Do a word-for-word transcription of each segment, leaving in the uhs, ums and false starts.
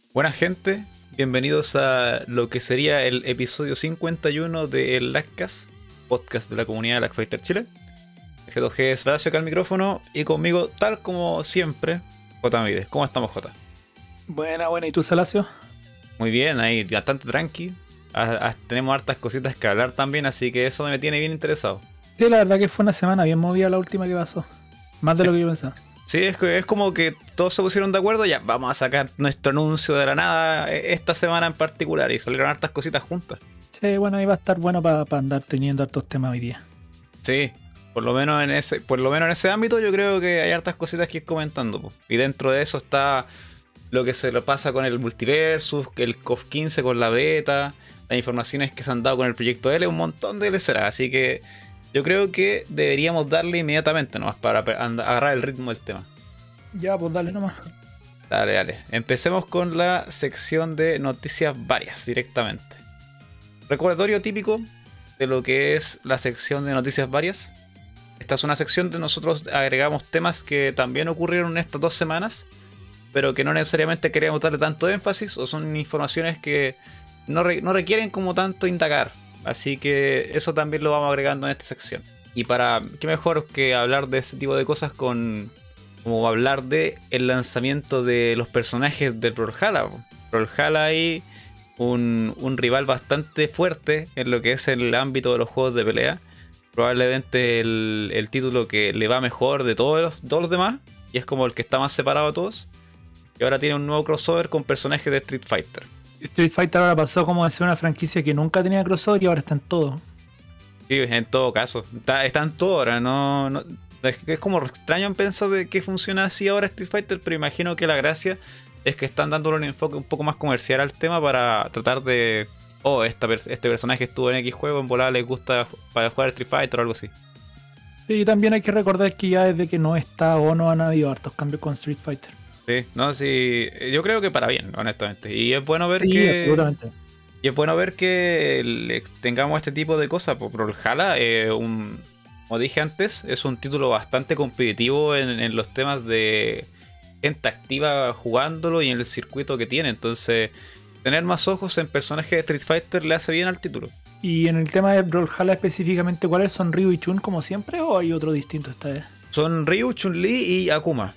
Buena gente, bienvenidos a lo que sería el episodio cincuenta y uno de El Lagcast, podcast de la comunidad de Lagfighter Chile. F dos G es Lacio acá al micrófono y conmigo, tal como siempre, J. Mides. ¿Cómo estamos, J? Buena, buena. ¿Y tú, Salacio? Muy bien, ahí bastante tranqui. Ah, ah, tenemos hartas cositas que hablar también, así que eso me tiene bien interesado. Sí, la verdad que fue una semana bien movida la última que pasó. Más de lo que yo pensaba. Sí, es, que- es como que todos se pusieron de acuerdo, ya vamos a sacar nuestro anuncio de la nada eh, esta semana en particular y salieron hartas cositas juntas. Sí, bueno, ahí va a estar bueno para andar teniendo hartos temas hoy día. Sí, por lo menos en ese, por lo menos en ese ámbito yo creo que hay hartas cositas que ir comentando, po. Y dentro de eso está lo que se lo pasa con el Multiversus, el C O F quince con la beta, las informaciones que se han dado con el proyecto L, un montón de leceras, así que yo creo que deberíamos darle inmediatamente nomás para pe- and- agarrar el ritmo del tema. Ya, pues dale nomás. Dale, dale. Empecemos con la sección de noticias varias directamente. Recordatorio típico de lo que es la sección de noticias varias. Esta es una sección donde nosotros agregamos temas que también ocurrieron en estas dos semanas, pero que no necesariamente queremos darle tanto énfasis o son informaciones que no, re- no requieren como tanto indagar. Así que eso también lo vamos agregando en esta sección. Y para qué mejor que hablar de ese tipo de cosas con como hablar de el lanzamiento de los personajes del Brawlhalla. Brawlhalla ahí un, un rival bastante fuerte en lo que es el ámbito de los juegos de pelea. Probablemente el, el título que le va mejor de todos los, todos los demás. Y es como el que está más separado de todos. Y ahora tiene un nuevo crossover con personajes de Street Fighter. Street Fighter ahora pasó como de ser una franquicia que nunca tenía crossover y ahora está en todo. Sí, en todo caso. Está, está en todo ahora. No, no- es, que es como extraño en pensar de que funciona así ahora Street Fighter. Pero imagino que la gracia es que están dándole un enfoque un poco más comercial al tema para tratar de... Oh, esta, per- este personaje estuvo en X juego, en volada les gusta para jugar Street Fighter o algo así. Y también hay que recordar que ya desde que no está Ono han habido hartos cambios con Street Fighter. Sí, no, sí, yo creo que para bien, honestamente. Y es bueno ver Sí, que... absolutamente. Y es bueno ver que le- tengamos este tipo de cosas. Por Brawlhalla, eh, un, como dije antes, es un título bastante competitivo en, en los temas de gente activa jugándolo y en el circuito que tiene. Entonces, tener más ojos en personajes de Street Fighter le hace bien al título. Y en el tema de Brawlhalla específicamente, ¿cuáles son Ryu y Chun como siempre o hay otro distinto esta vez? Son Ryu, Chun-Li y Akuma.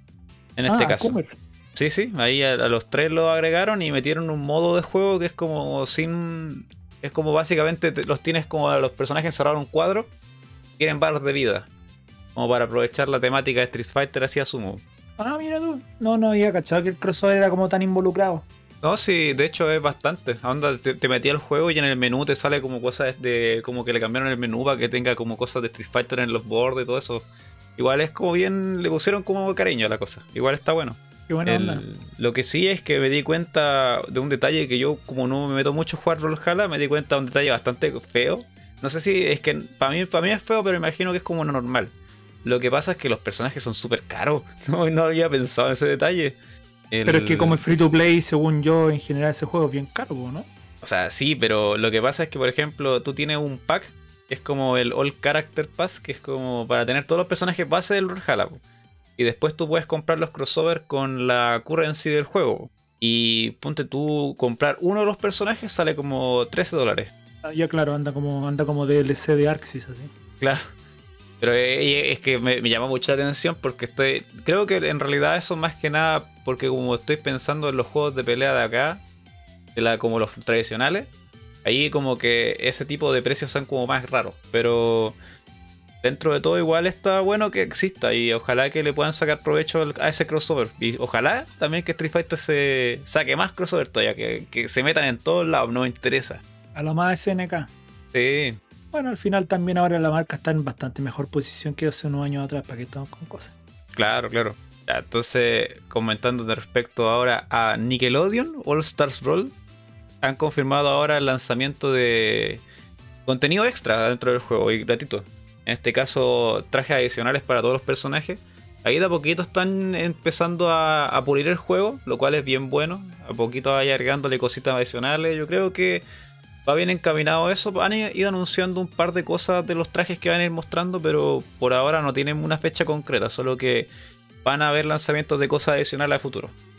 En este Ah, caso. Akuma. Sí, sí, ahí a, a los tres lo agregaron y metieron un modo de juego que es como sin... Es como básicamente te- los tienes como a los personajes encerrados en un cuadro. Tienen barras de vida. Como para aprovechar la temática de Street Fighter así asumo. Ah, mira tú. No, no había cachado que el crossover era como tan involucrado. No, sí, de hecho es bastante. Onda, te, te metí al juego y en el menú te sale como cosas de... Como que le cambiaron el menú para que tenga como cosas de Street Fighter en los bordes y todo eso. Igual es como bien... Le pusieron como cariño a la cosa. Igual está bueno. Qué buena El- onda. lo que sí es que me di cuenta de un detalle que yo, como no me meto mucho a jugar Brawlhalla, me di cuenta de un detalle bastante feo. No sé si es que para mí, para mí es feo, pero imagino que es como normal. Lo que pasa es que los personajes son súper caros. No, no había pensado en ese detalle. El- Pero es que como es free to play, según yo, en general ese juego es bien caro, ¿no? O sea, sí, pero lo que pasa es que, por ejemplo, tú tienes un pack que es como el All Character Pass, que es como para tener todos los personajes base del Brawlhalla, po. Y después tú puedes comprar los crossover con la currency del juego. Y ponte tú, comprar uno de los personajes sale como trece dólares. Ah, ya claro, anda como anda como D L C de Arxis, así. Claro. Pero eh, es que me, me llama mucha la atención porque estoy... Creo que en realidad eso más que nada porque como estoy pensando en los juegos de pelea de acá, de la, como los tradicionales, ahí como que ese tipo de precios son como más raros. Pero... Dentro de todo igual está bueno que exista y ojalá que le puedan sacar provecho al- a ese crossover. Y ojalá también que Street Fighter se saque más crossover todavía, que, que se metan en todos lados, no me interesa. A lo más S N K. Sí, Bueno, al final también ahora la marca está en bastante mejor posición que hace unos años atrás, para que estamos con cosas. claro, claro. Ya, entonces, comentando de respecto ahora a Nickelodeon, All Stars Brawl, han confirmado ahora el lanzamiento de contenido extra dentro del juego y gratuito. En este caso, trajes adicionales para todos los personajes. Ahí de a poquito están empezando a, a pulir el juego, lo cual es bien bueno. A poquito vaya agregándole cositas adicionales. Yo creo que va bien encaminado eso. Han ido anunciando un par de cosas de los trajes que van a ir mostrando, pero por ahora no tienen una fecha concreta, solo que van a haber lanzamientos de cosas adicionales a futuro.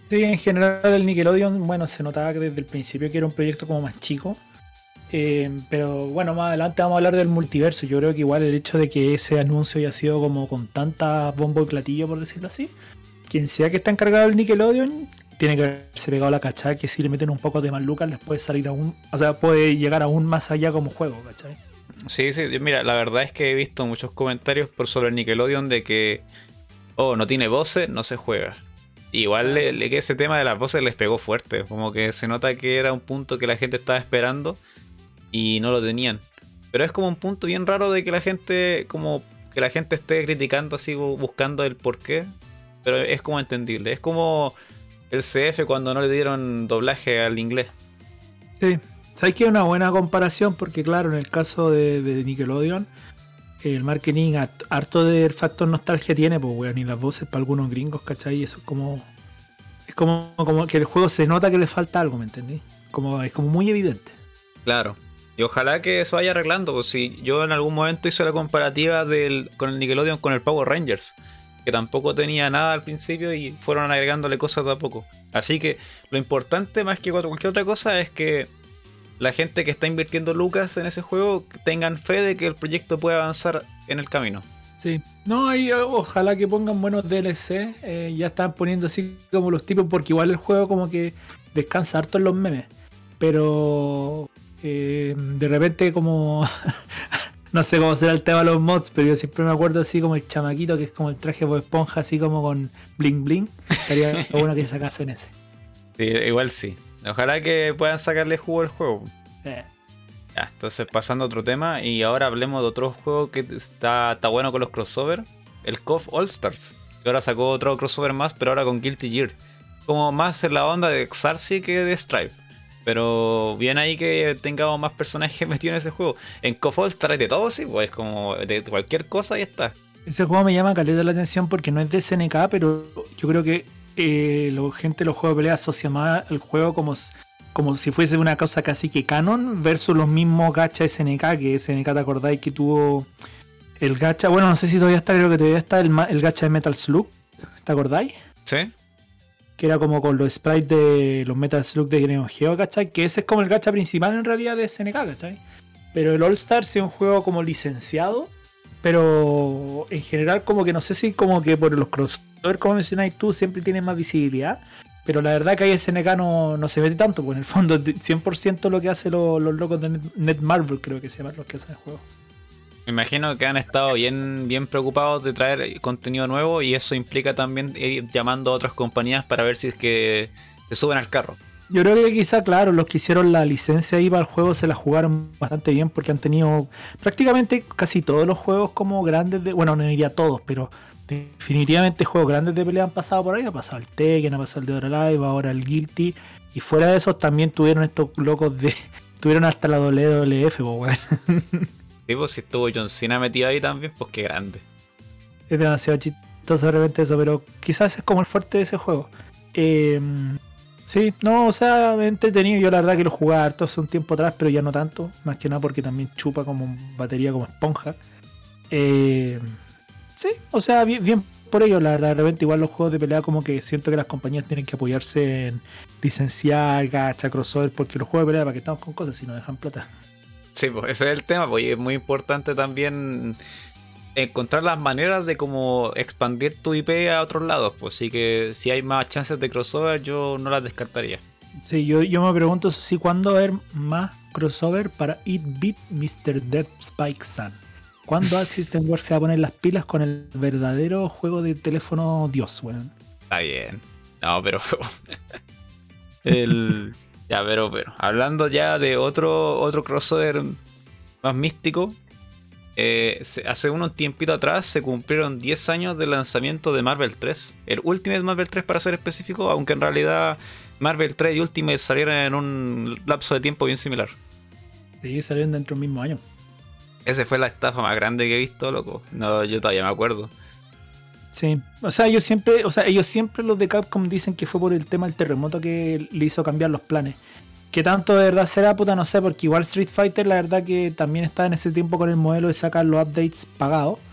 Sí, en general el Nickelodeon, bueno, se notaba que desde el principio que era un proyecto como más chico. Eh, pero bueno, más adelante vamos a hablar del multiverso. Yo creo que igual el hecho de que ese anuncio haya sido como con tanta bombo y platillo, por decirlo así, quien sea que está encargado del Nickelodeon tiene que haberse pegado la cachada que si le meten un poco de más lucas les puede salir aún, o sea, puede llegar aún más allá como juego, ¿cachai? Sí, sí, mira, la verdad es que he visto muchos comentarios por sobre el Nickelodeon de que, oh, no tiene voces, no se juega. Igual le, le- que ese tema de las voces les pegó fuerte, como que se nota que era un punto que la gente estaba esperando y no lo tenían. Pero es como un punto bien raro de que la gente, como que la gente esté criticando así, bu- buscando el porqué, pero es como entendible. Es como el C F cuando no le dieron doblaje al inglés. Sí, sabes que es una buena comparación porque claro, en el caso de, de Nickelodeon, el marketing hart- harto del factor nostalgia tiene, pues weón, y las voces para algunos gringos, ¿cachai? Eso es como, es como, como que el juego se nota que le falta algo, ¿me entendí? Como, es como muy evidente. Claro. Y ojalá que eso vaya arreglando, pues si yo en algún momento hice la comparativa del, con el Nickelodeon con el Power Rangers, que tampoco tenía nada al principio y fueron agregándole cosas de a poco. Así que lo importante más que cualquier otra cosa es que la gente que está invirtiendo lucas en ese juego tengan fe de que el proyecto puede avanzar en el camino. Sí, no, ahí eh, ojalá que pongan buenos D L C, eh, ya están poniendo así como los tipos, porque igual el juego como que descansa harto en los memes, pero eh, de repente como, no sé cómo será el tema de los mods, pero yo siempre me acuerdo así como el chamaquito que es como el traje de Bob Esponja, así como con bling bling, estaría bueno que sacasen ese. Sí, igual sí. Ojalá que puedan sacarle jugo al juego. Eh, Ya, entonces pasando a otro tema y ahora hablemos de otro juego que está, está bueno con los crossover, el C O F All Stars, que ahora sacó otro crossover más, pero ahora con Guilty Gear, como más en la onda de Xarsi que de Stripe, pero bien ahí que tengamos más personajes metidos en ese juego. En C O F All Stars hay de todo, sí, pues como de cualquier cosa y está. Ese juego me llama caleta la atención porque no es de S N K, pero yo creo que eh, la gente de los juegos de pelea asocia más el juego como, s- como si fuese una cosa casi que canon versus los mismos gacha S N K, que S N K te acordáis que tuvo el gacha, bueno, no sé si todavía está, creo que todavía está el, ma- el gacha de Metal Slug, ¿te acordáis? ¿Sí? Que era como con los sprites de los Metal Slug de Neo Geo, ¿cachai? Que ese es como el gacha principal en realidad de S N K, ¿cachai? Pero el All Stars es un juego como licenciado, pero en general como que no sé si como que por los crossovers, como mencionáis tú, siempre tiene más visibilidad. Pero la verdad que ahí S N K no, no se mete tanto, pues en el fondo es de- cien por ciento lo que hacen los, los locos de Net, Netmarble, creo que se llaman los que hacen el juego. Me imagino que han estado bien, bien preocupados de traer contenido nuevo y eso implica también ir llamando a otras compañías para ver si es que se suben al carro. Yo creo que quizá, claro, los que hicieron la licencia ahí para el juego se la jugaron bastante bien porque han tenido prácticamente casi todos los juegos como grandes de... Bueno, no diría todos, pero definitivamente juegos grandes de pelea han pasado por ahí. Ha pasado el Tekken, ha pasado el Dead or Alive, ahora el Guilty. Y fuera de esos también tuvieron estos locos de... Tuvieron hasta la W W F, po, weón. Sí, pues si estuvo John Cena metido ahí también, pues qué grande. Es demasiado chistoso de repente eso, pero quizás es como el fuerte de ese juego. Eh, sí, no, o sea, entretenido. Yo la verdad que lo jugaba harto hace un tiempo atrás, pero ya no tanto. Más que nada porque también chupa como batería como esponja. Eh, sí, o sea, bien, bien por ello. La verdad, de repente igual los juegos de pelea como que siento que las compañías tienen que apoyarse en licenciar, gacha, crossover, porque los juegos de pelea para que estamos con cosas si no dejan plata. Sí, pues ese es el tema, pues y es muy importante también encontrar las maneras de cómo expandir tu I P a otros lados, pues sí que si hay más chances de crossover yo no las descartaría. Sí, yo, yo me pregunto eso sí, ¿cuándo va a haber más crossover para It Beat mister Dead Spike Sun? ¿Cuándo Axis War se va a poner las pilas con el verdadero juego de teléfono Dios, weón? Está bien. No, pero el ya, pero pero hablando ya de otro otro crossover más místico, eh, se- hace unos tiempito atrás se cumplieron diez años del lanzamiento de Marvel tres. El Ultimate Marvel tres para ser específico, aunque en realidad Marvel tres y Ultimate salieron en un lapso de tiempo bien similar. Sí, salieron dentro del mismo año. Esa fue la estafa más grande que he visto, loco. No, yo todavía me acuerdo. Sí, o sea, ellos siempre, o sea, ellos siempre los de Capcom dicen que fue por el tema del terremoto que le hizo cambiar los planes. ¿Qué tanto de verdad será? Puta, no sé, porque igual Street Fighter la verdad que también está en ese tiempo con el modelo de sacar los updates pagados.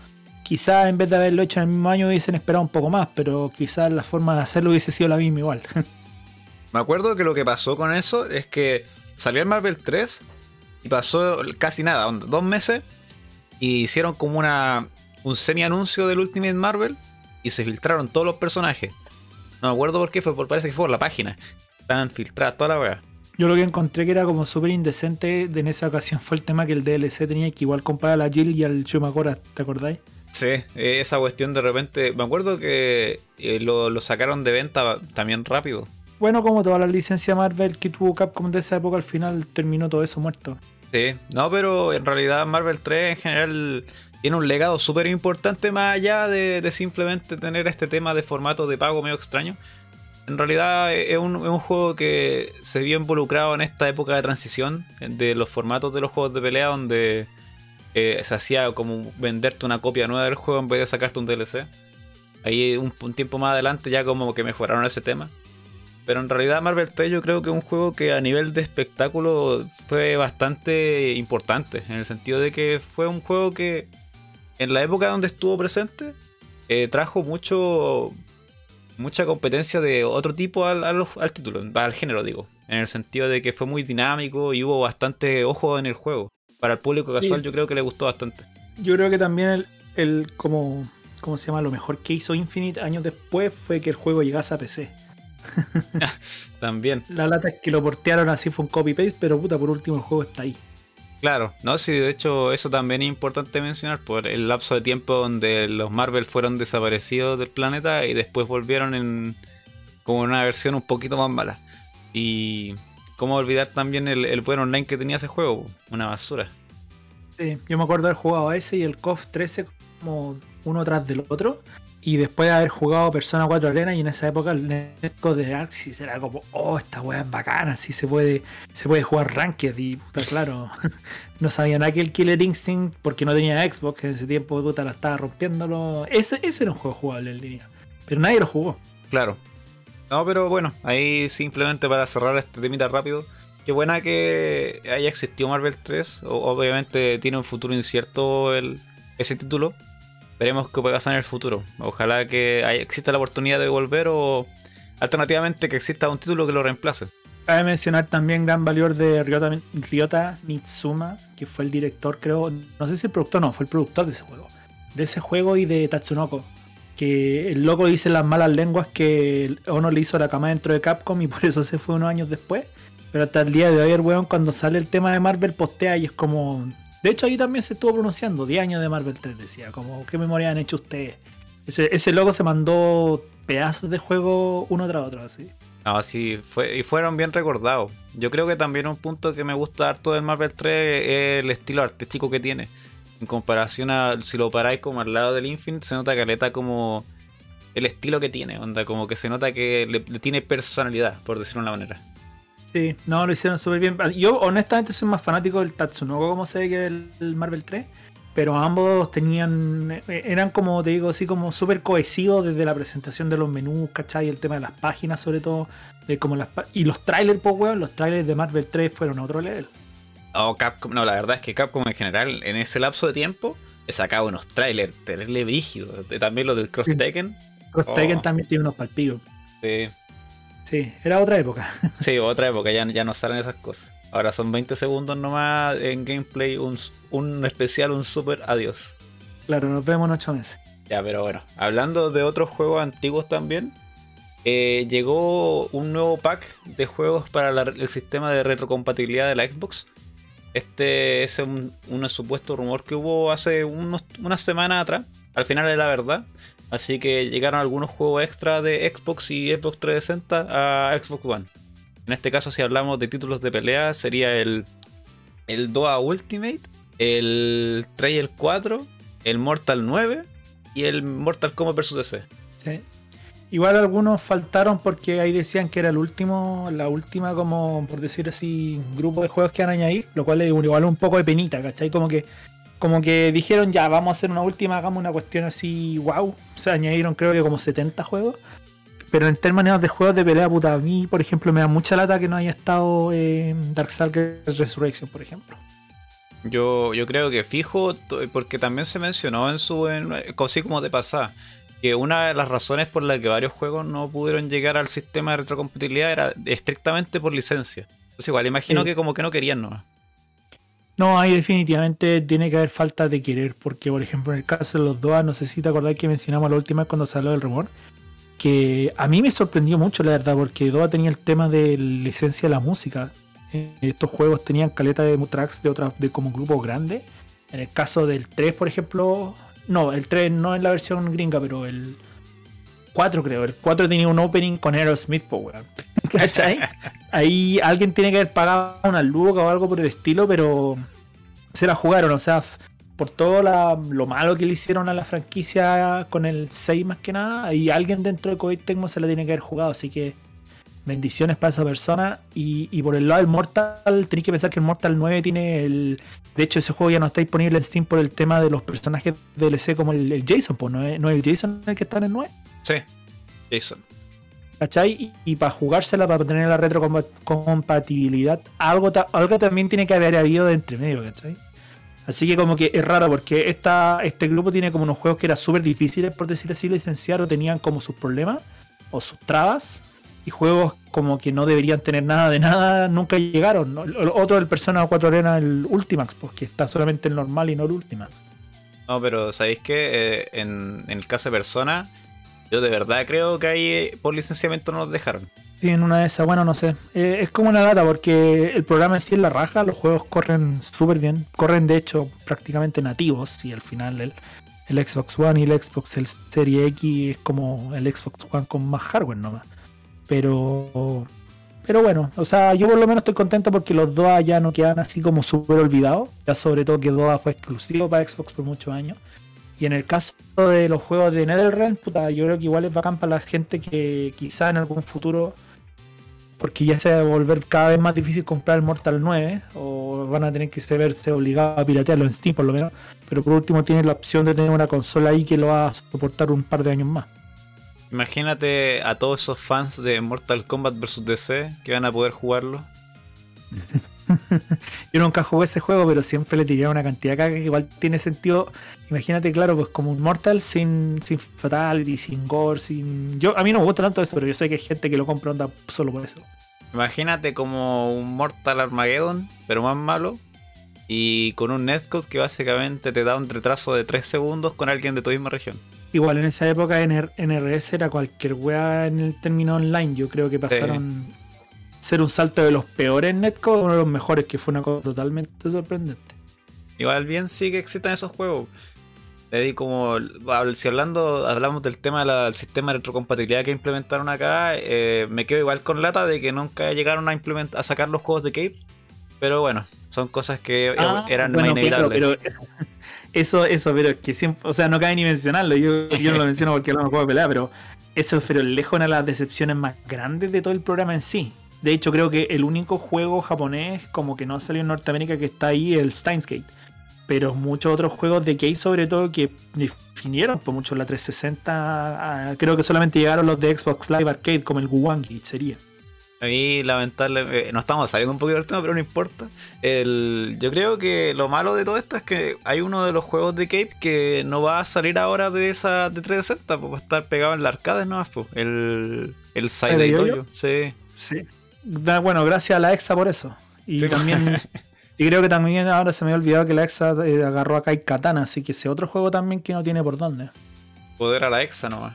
Quizás en vez de haberlo hecho en el mismo año hubiesen esperado un poco más, pero quizás la forma de hacerlo hubiese sido la misma igual. Me acuerdo que lo que pasó con eso es que salió el Marvel tres y pasó casi nada, onda, dos meses, y hicieron como una un semi anuncio del Ultimate Marvel y se filtraron todos los personajes. No me acuerdo por qué fue, por, parece que fue por la página. Estaban filtradas toda la weá. Yo lo que encontré que era como súper indecente de en esa ocasión fue el tema que el D L C tenía que igual comparar a la Jill y al Shumakora, ¿te acordáis? Sí, esa cuestión de repente, me acuerdo que eh, lo, lo sacaron de venta también rápido. Bueno, como toda la licencia Marvel que tuvo Capcom de esa época, al final terminó todo eso muerto. Sí, no, pero en realidad Marvel tres en general tiene un legado súper importante más allá de, de simplemente tener este tema de formato de pago medio extraño. En realidad es un, es un juego que se vio involucrado en esta época de transición de los formatos de los juegos de pelea donde eh, se hacía como venderte una copia nueva del juego en vez de sacarte un D L C. Ahí un, un tiempo más adelante ya como que mejoraron ese tema. Pero en realidad Marvel tres yo creo que es un juego que a nivel de espectáculo fue bastante importante. En el sentido de que fue un juego que en la época donde estuvo presente eh, trajo mucho mucha competencia de otro tipo al, al, al título, al género digo. En el sentido de que fue muy dinámico y hubo bastante ojo en el juego. Para el público casual sí. Yo creo que le gustó bastante. Yo creo que también el, el como, ¿cómo se llama? Lo mejor que hizo Infinite años después fue que el juego llegase a P C. También. La lata es que lo portearon así, fue un copy-paste, pero puta, por último el juego está ahí. Claro, no, sí, de hecho eso también es importante mencionar por el lapso de tiempo donde los Marvel fueron desaparecidos del planeta y después volvieron en como una versión un poquito más mala. Y cómo olvidar también el, el buen online que tenía ese juego, una basura. Sí, yo me acuerdo de haber jugado a ese y el C O F trece como uno tras del otro. Y después de haber jugado Persona cuatro Arena, y en esa época el netcode de Axis era como, oh, esta weá es bacana, así se puede, se puede jugar Ranked. Y puta, claro, no sabía nada que el Killer Instinct, porque no tenía Xbox, que en ese tiempo puta la estaba rompiéndolo. Ese, ese era un juego jugable en línea, pero nadie lo jugó. Claro. No, pero bueno, ahí simplemente para cerrar este temita rápido, qué buena que haya existido Marvel tres. Obviamente tiene un futuro incierto el, ese título. Veremos qué puede pasar en el futuro. Ojalá que haya, exista la oportunidad de volver o alternativamente que exista un título que lo reemplace. Cabe mencionar también gran valor de Ryota, Ryota Mitsuma, que fue el director, creo, no sé si el productor, no, fue el productor de ese juego. De ese juego y de Tatsunoko. Que el loco dice las malas lenguas que Ono le hizo a la cama dentro de Capcom y por eso se fue unos años después. Pero hasta el día de hoy el weón cuando sale el tema de Marvel postea y es como... De hecho ahí también se estuvo pronunciando diez años de Marvel tres, decía, como qué memoria han hecho ustedes. Ese, ese loco se mandó pedazos de juego uno tras otro, así. No, sí, fue, y fueron bien recordados. Yo creo que también un punto que me gusta harto del Marvel tres es el estilo artístico que tiene. En comparación a, si lo paráis como al lado del Infinite, se nota caleta como el estilo que tiene, onda, como que se nota que le, le tiene personalidad, por decirlo de una manera. Sí, no, lo hicieron súper bien. Yo honestamente soy más fanático del Tatsunoko, como se ve, que del, del Marvel tres. Pero ambos tenían, eran como te digo, así como súper cohesivos desde la presentación de los menús, ¿cachai? El tema de las páginas sobre todo. De como las, y los trailers, pues weón, los trailers de Marvel tres fueron a otro level. Oh, Capcom, no, la verdad es que Capcom en general, en ese lapso de tiempo, he sacado unos trailers terrible brígidos. También los del Cross Tekken. Cross Tekken oh. también tiene unos palpillos. Sí. Sí, era otra época. Sí, otra época, ya, ya no salen esas cosas. Ahora son veinte segundos nomás en gameplay, un, un especial, un super adiós. Claro, nos vemos en ocho meses. Ya, pero bueno, hablando de otros juegos antiguos también, eh, llegó un nuevo pack de juegos para la, el sistema de retrocompatibilidad de la Xbox. Este es un, un supuesto rumor que hubo hace unos, unas semanas atrás. Al final es la verdad. Así que llegaron algunos juegos extra de Xbox y Xbox trescientos sesenta a Xbox One. En este caso, si hablamos de títulos de pelea, sería el, el D O A Ultimate, el Trail cuatro, el Mortal nueve y el Mortal Kombat versus. D C. Sí. Igual algunos faltaron porque ahí decían que era el último, la última, como por decir así, grupo de juegos que van a añadir, lo cual es igual un poco de penita, ¿cachai? Como que Como que dijeron ya, vamos a hacer una última, hagamos una cuestión así, wow. O sea, añadieron creo que como setenta juegos. Pero en términos de juegos de pelea, puta, a mí, por ejemplo, me da mucha lata que no haya estado eh, Darkstalkers Resurrection, por ejemplo. Yo, yo creo que fijo, to- porque también se mencionó en su, en, así como de pasada, que una de las razones por la que varios juegos no pudieron llegar al sistema de retrocompatibilidad era estrictamente por licencia. Entonces igual imagino Sí. que como que no querían nomás. No, ahí definitivamente tiene que haber falta de querer, porque por ejemplo en el caso de los D O A, no sé si te acordás que mencionamos la última vez cuando se habló del rumor, que a mí me sorprendió mucho la verdad, porque D O A tenía el tema de licencia de la música. Eh, Estos juegos tenían caleta de tracks de otras, de como grupos grandes. En el caso del tres, por ejemplo, no, el tres no en la versión gringa, pero el cuatro creo, el cuatro tenía un opening con Aerosmith, po, weón. ¿Cachai? Ahí alguien tiene que haber pagado una luca o algo por el estilo, pero se la jugaron, o sea, f- por todo la- lo malo que le hicieron a la franquicia con el seis más que nada, y alguien dentro de Koei Tecmo se la tiene que haber jugado, así que bendiciones para esa persona. Y, y por el lado del Mortal, tenéis que pensar que el Mortal nueve tiene el... De hecho, ese juego ya no está disponible en Steam por el tema de los personajes D L C como el, el Jason, pues no es, no es el Jason el que está en el nueve. Sí, Jason. ¿Cachai? Y, y para jugársela, para tener la retrocompatibilidad, algo, ta- algo también tiene que haber habido de entre medio, ¿cachai? Así que como que es raro porque esta, este grupo tiene como unos juegos que eran súper difíciles, por decirlo así, licenciar o tenían como sus problemas o sus trabas. Y juegos como que no deberían tener nada de nada, nunca llegaron, ¿no? El otro del Persona cuatro Arena, el Ultimax, pues que está solamente el normal y no el Ultimax. No, pero ¿sabéis qué? Eh, en, en el caso de Persona, yo de verdad creo que ahí eh, por licenciamiento no nos dejaron. Sí, en una de esas, bueno, no sé. Eh, es como una lata porque el programa en sí es la raja, los juegos corren súper bien. Corren de hecho prácticamente nativos y al final el, el Xbox One y el Xbox el Serie X es como el Xbox One con más hardware nomás. Pero, pero bueno, o sea, yo por lo menos estoy contento porque los D O A ya no quedan así como súper olvidados. Ya sobre todo que D O A fue exclusivo para Xbox por muchos años. Y en el caso de los juegos de NetherRealm, puta, yo creo que igual es bacán para la gente que quizá en algún futuro, porque ya se va a volver cada vez más difícil comprar el Mortal nueve, o van a tener que se verse obligados a piratearlo en Steam por lo menos, pero por último tienen la opción de tener una consola ahí que lo va a soportar un par de años más. Imagínate a todos esos fans de Mortal Kombat versus D C que van a poder jugarlo. Yo nunca jugué ese juego, pero siempre le tiré una cantidad de caga que igual tiene sentido. Imagínate, claro, pues como un Mortal sin, sin Fatality, sin Gore, sin... Yo, a mí no me gusta tanto eso, pero yo sé que hay gente que lo compra onda solo por eso. Imagínate como un Mortal Armageddon, pero más malo. Y con un netcode que básicamente te da un retraso de tres segundos con alguien de tu misma región. Igual en esa época en N R S era cualquier wea en el término online. Yo creo que pasaron ser un salto de los peores en netcode a uno de los mejores, que fue una cosa totalmente sorprendente. Igual bien sí que existen esos juegos. Le di como, si hablando, hablamos del tema del sistema de retrocompatibilidad que implementaron acá, eh, me quedo igual con lata de que nunca llegaron a implementar, a sacar los juegos de Cape. Pero bueno, son cosas que Ah, eran bueno, más inevitables. Pero, pero eso, eso, pero es que siempre, o sea, no cabe ni mencionarlo. Yo, yo no lo menciono porque no me juego de pelea, pero eso, pero lejos una de las decepciones más grandes de todo el programa en sí. De hecho, creo que el único juego japonés como que no salió en Norteamérica que está ahí es el Steins Gate. Pero muchos otros juegos de Cave, sobre todo, que definieron por mucho la trescientos sesenta, ah, creo que solamente llegaron los de Xbox Live Arcade, como el Guwangi, sería. A mí, lamentablemente, no estamos saliendo un poquito del tema, pero no importa. El, yo creo que lo malo de todo esto es que hay uno de los juegos de Cape que no va a salir ahora de esa de trescientos sesenta, pues va a estar pegado en la arcade nomás, pues. El, el Side ¿El Dojo, Yo-Yo? sí. Sí. Da- Bueno, gracias a la EXA por eso. Y Sí. también. Y creo que también ahora se me había olvidado que la EXA eh, agarró a Kai Katana, así que ese otro juego también que no tiene por dónde. Poder a la Exa nomás.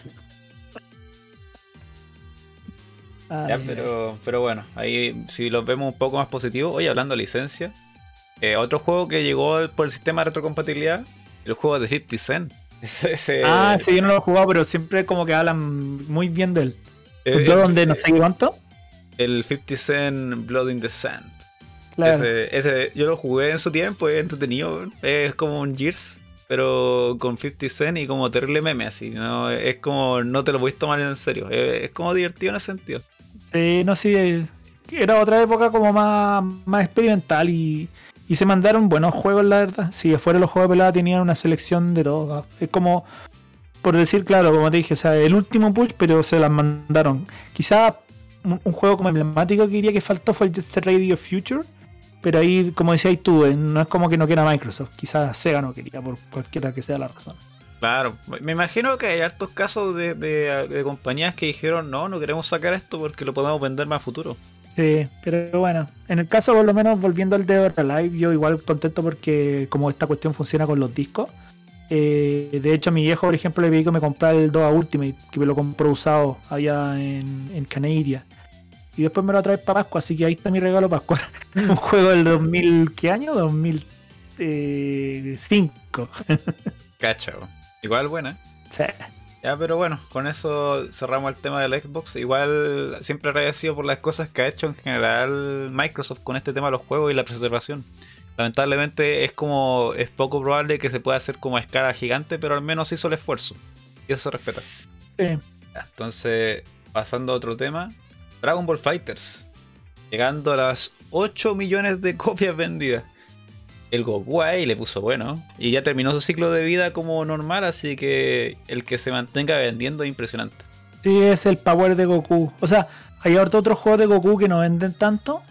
Ay, Ya, ay, pero, pero bueno, ahí si los vemos un poco más positivos. Oye, hablando de licencia, eh, otro juego que llegó por el sistema de retrocompatibilidad, el juego de cincuenta Cent. Ese, ese- Ah, sí, yo no lo he jugado, pero siempre como que hablan muy bien de él. eh, ¿Yo donde no sé cuánto? el cincuenta Cent Blood in the Sand. Claro. Ese, ese, yo lo jugué en su tiempo, es entretenido. Es como un Gears, pero con cincuenta Cent y como terrible meme, así. ¿No? Es como no te lo puedes tomar en serio. Es, es como divertido en ese sentido. Sí, no sé, era otra época como más, más experimental y, y se mandaron buenos juegos, la verdad. Si afuera los juegos de pelada tenían una selección de todo. Es como, por decir, claro, como te dije, o sea, el último push, pero se las mandaron. Quizá un, un juego como emblemático que diría que faltó fue el Jet Set Radio Future, pero ahí, como decías tú, eh, no es como que no quiera Microsoft, quizás Sega no quería, por cualquiera que sea la razón. Claro, me imagino que hay hartos casos de, de, de compañías que dijeron no, no queremos sacar esto porque lo podemos vender más a futuro. Sí, pero bueno, en el caso por lo menos volviendo al Dead or Alive, yo igual contento porque como esta cuestión funciona con los discos, eh, de hecho a mi viejo por ejemplo le pedí que me comprara el dos A Ultimate, que me lo compró usado allá en, en Canadian, y después me lo trae para Pascua, así que ahí está mi regalo Pascua, un juego del dos mil, ¿qué año? dos mil cinco. Cacho, igual buena. Sí. Ya, pero bueno, con eso cerramos el tema del Xbox. Igual siempre agradecido por las cosas que ha hecho en general Microsoft con este tema de los juegos y la preservación. Lamentablemente es como es poco probable que se pueda hacer como a escala gigante, pero al menos hizo el esfuerzo. Y eso se respeta. Sí. Ya, entonces, pasando a otro tema. Dragon Ball FighterZ. Llegando a las ocho millones de copias vendidas. El Goku ahí le puso bueno. Y ya terminó su ciclo de vida como normal. Así que el que se mantenga vendiendo es impresionante. Sí, es el power de Goku. O sea, hay ahorita otros juegos de Goku que no venden tanto.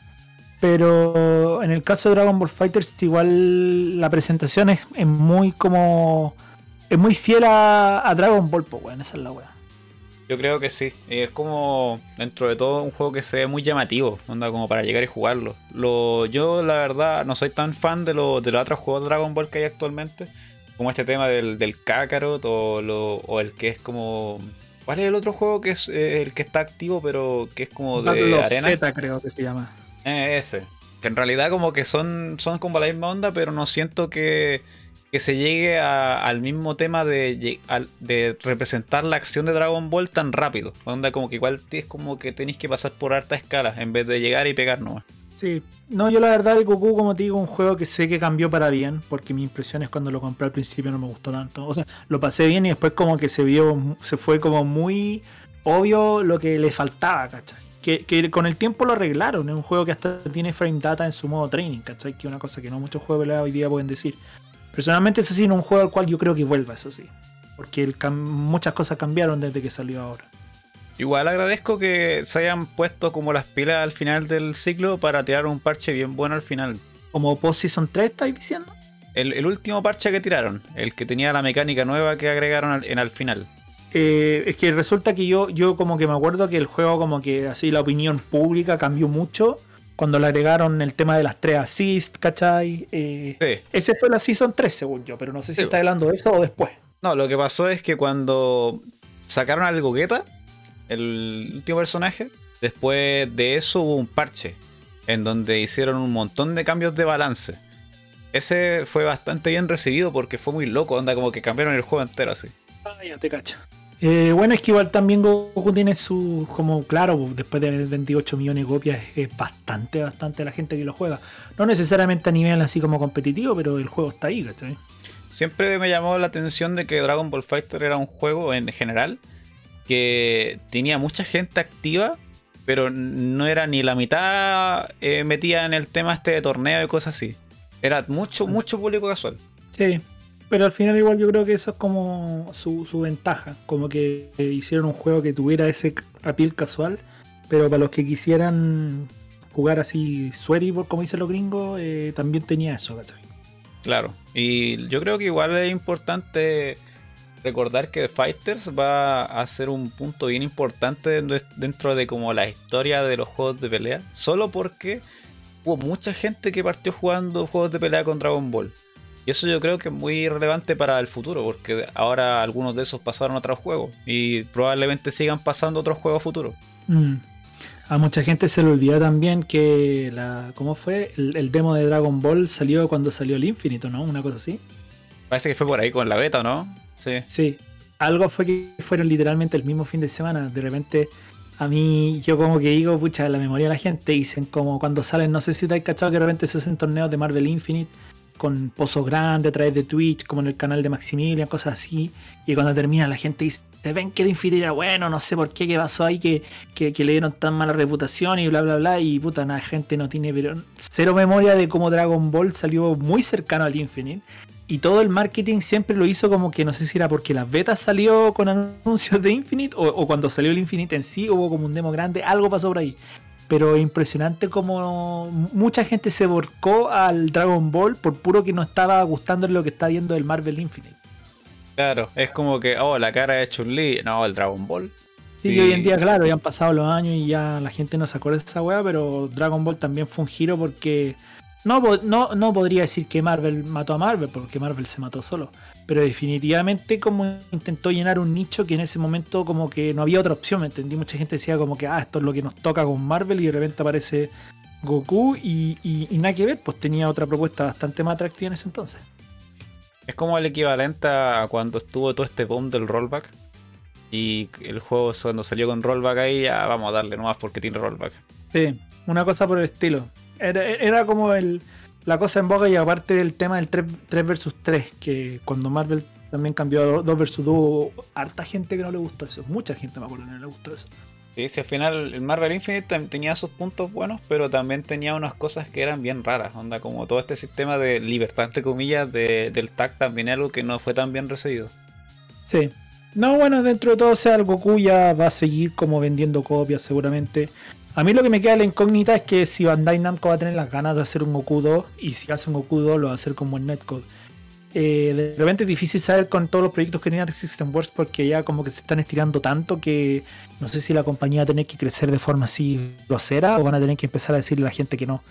Pero en el caso de Dragon Ball FighterZ igual la presentación es, es muy como... Es muy fiel a, a Dragon Ball, pues bueno, esa es la wea. Yo creo que sí. Es como, dentro de todo, un juego que se ve muy llamativo. Onda como para llegar y jugarlo. Lo, yo, la verdad, no soy tan fan de, lo, de los otros juegos de Dragon Ball que hay actualmente. Como este tema del, del Kakarot o, lo, o el que es como... ¿Cuál es el otro juego que es eh, el que está activo pero que es como de Battle of arena? Z creo que se llama. Eh, ese. Que en realidad como que son, son como la misma onda, pero no siento que... que se llegue a, al mismo tema de, de representar la acción de Dragon Ball tan rápido. Onda como que igual es como que tenéis que pasar por harta escala en vez de llegar y pegar nomás. Sí, no, yo la verdad el Goku, como te digo, un juego que sé que cambió para bien, porque mi impresión es cuando lo compré al principio no me gustó tanto. O sea, lo pasé bien y después como que se vio, se fue como muy obvio lo que le faltaba, ¿cachai? Que, que con el tiempo lo arreglaron, es un juego que hasta tiene frame data en su modo training, ¿cachai? Que es una cosa que no muchos juegos de pelea hoy día pueden decir. Personalmente ese sí no es un juego al cual yo creo que vuelva, eso sí. Porque el muchas cosas cambiaron desde que salió ahora. Igual agradezco que se hayan puesto como las pilas al final del ciclo para tirar un parche bien bueno al final. ¿Como Post-Season tres estáis diciendo? El, el último parche que tiraron, el que tenía la mecánica nueva que agregaron al, en al final. Eh, es que resulta que yo, yo como que me acuerdo que el juego como que así la opinión pública cambió mucho cuando le agregaron el tema de las tres assists, ¿cachai? Eh, sí. Ese fue la Season tres según yo, pero no sé si sí. está hablando de eso o después. No, lo que pasó es que cuando sacaron al Gogeta, el último personaje, después de eso hubo un parche en donde hicieron un montón de cambios de balance. Ese fue bastante bien recibido porque fue muy loco, onda como que cambiaron el juego entero así. Ah, ya te cacho. Eh, bueno, es que igual también Goku tiene su, como claro, después de veintiocho millones de copias es bastante, bastante la gente que lo juega. No necesariamente a nivel así como competitivo, pero el juego está ahí, ¿cachai? Siempre me llamó la atención de que Dragon Ball Fighter era un juego en general que tenía mucha gente activa, pero no era ni la mitad eh, metida en el tema este de torneo y cosas así. Era mucho, mucho público casual. Sí. Pero al final igual yo creo que eso es como su, su ventaja, como que hicieron un juego que tuviera ese appeal casual, pero para los que quisieran jugar así sweaty, como dicen los gringos, eh, también tenía eso, ¿cachai? Claro, y yo creo que igual es importante recordar que Fighters va a ser un punto bien importante dentro de como la historia de los juegos de pelea, solo porque hubo mucha gente que partió jugando juegos de pelea con Dragon Ball. Y eso yo creo que es muy relevante para el futuro, porque ahora algunos de esos pasaron a otros juegos y probablemente sigan pasando otros juegos futuros. Mm. A mucha gente se le olvida también que la, ¿cómo fue? El, el demo de Dragon Ball salió cuando salió el Infinito, ¿no? Una cosa así. Parece que fue por ahí con la beta, ¿no? Sí. Sí. Algo fue que fueron literalmente el mismo fin de semana. De repente, a mí, yo como que digo, pucha, la memoria de la gente dicen como cuando salen, no sé si te has cachado que de repente se hacen torneos de Marvel Infinite con pozos grandes a través de Twitch, como en el canal de Maximilian, cosas así, y cuando termina la gente dice, ¿te ven que el Infinity era bueno? No sé por qué, qué pasó ahí, que, que, que le dieron tan mala reputación y bla bla bla, y puta, la gente no tiene pero cero memoria de cómo Dragon Ball salió muy cercano al Infinite, y todo el marketing siempre lo hizo como que no sé si era porque las betas salió con anuncios de Infinite, o, o cuando salió el Infinite en sí hubo como un demo grande, algo pasó por ahí. pero es impresionante como mucha gente se volcó al Dragon Ball por puro que no estaba gustando lo que está viendo del Marvel Infinite. Claro, es como que, oh, la cara de Chun-Li, no, el Dragon Ball. Sí, y... hoy en día, claro, ya han pasado los años y ya la gente no se acuerda de esa weá, pero Dragon Ball también fue un giro porque no, no, no podría decir que Marvel mató a Marvel, porque Marvel se mató solo, pero definitivamente como intentó llenar un nicho que en ese momento como que no había otra opción, ¿me entendí? Mucha gente decía como que, ah, esto es lo que nos toca con Marvel y de repente aparece Goku y, y, y nada que ver, pues tenía otra propuesta bastante más atractiva en ese entonces. Es como el equivalente a cuando estuvo todo este boom del rollback. Y el juego cuando salió con rollback ahí, ya vamos a darle nomás porque tiene rollback. Sí, una cosa por el estilo. Era, era como el, la cosa en boga y aparte del tema del tres versus tres, que cuando Marvel también cambió a dos versus dos, hubo harta gente que no le gustó eso. Mucha gente me acuerdo que no le gustó eso. Sí, sí, al final el Marvel Infinite tenía sus puntos buenos, pero también tenía unas cosas que eran bien raras. Onda, como todo este sistema de libertad, entre comillas, de, del tag también es algo que no fue tan bien recibido. Sí. No, bueno, dentro de todo, o sea, el Goku ya va a seguir como vendiendo copias seguramente. A mí lo que me queda la incógnita es que si Bandai Namco va a tener las ganas de hacer un Goku dos, y si hace un Goku dos lo va a hacer como en Netcode. Eh, de repente es difícil saber con todos los proyectos que tiene Arc System Works porque ya como que se están estirando tanto que no sé si la compañía va a tener que crecer de forma así grosera o van a tener que empezar a decirle a la gente que no.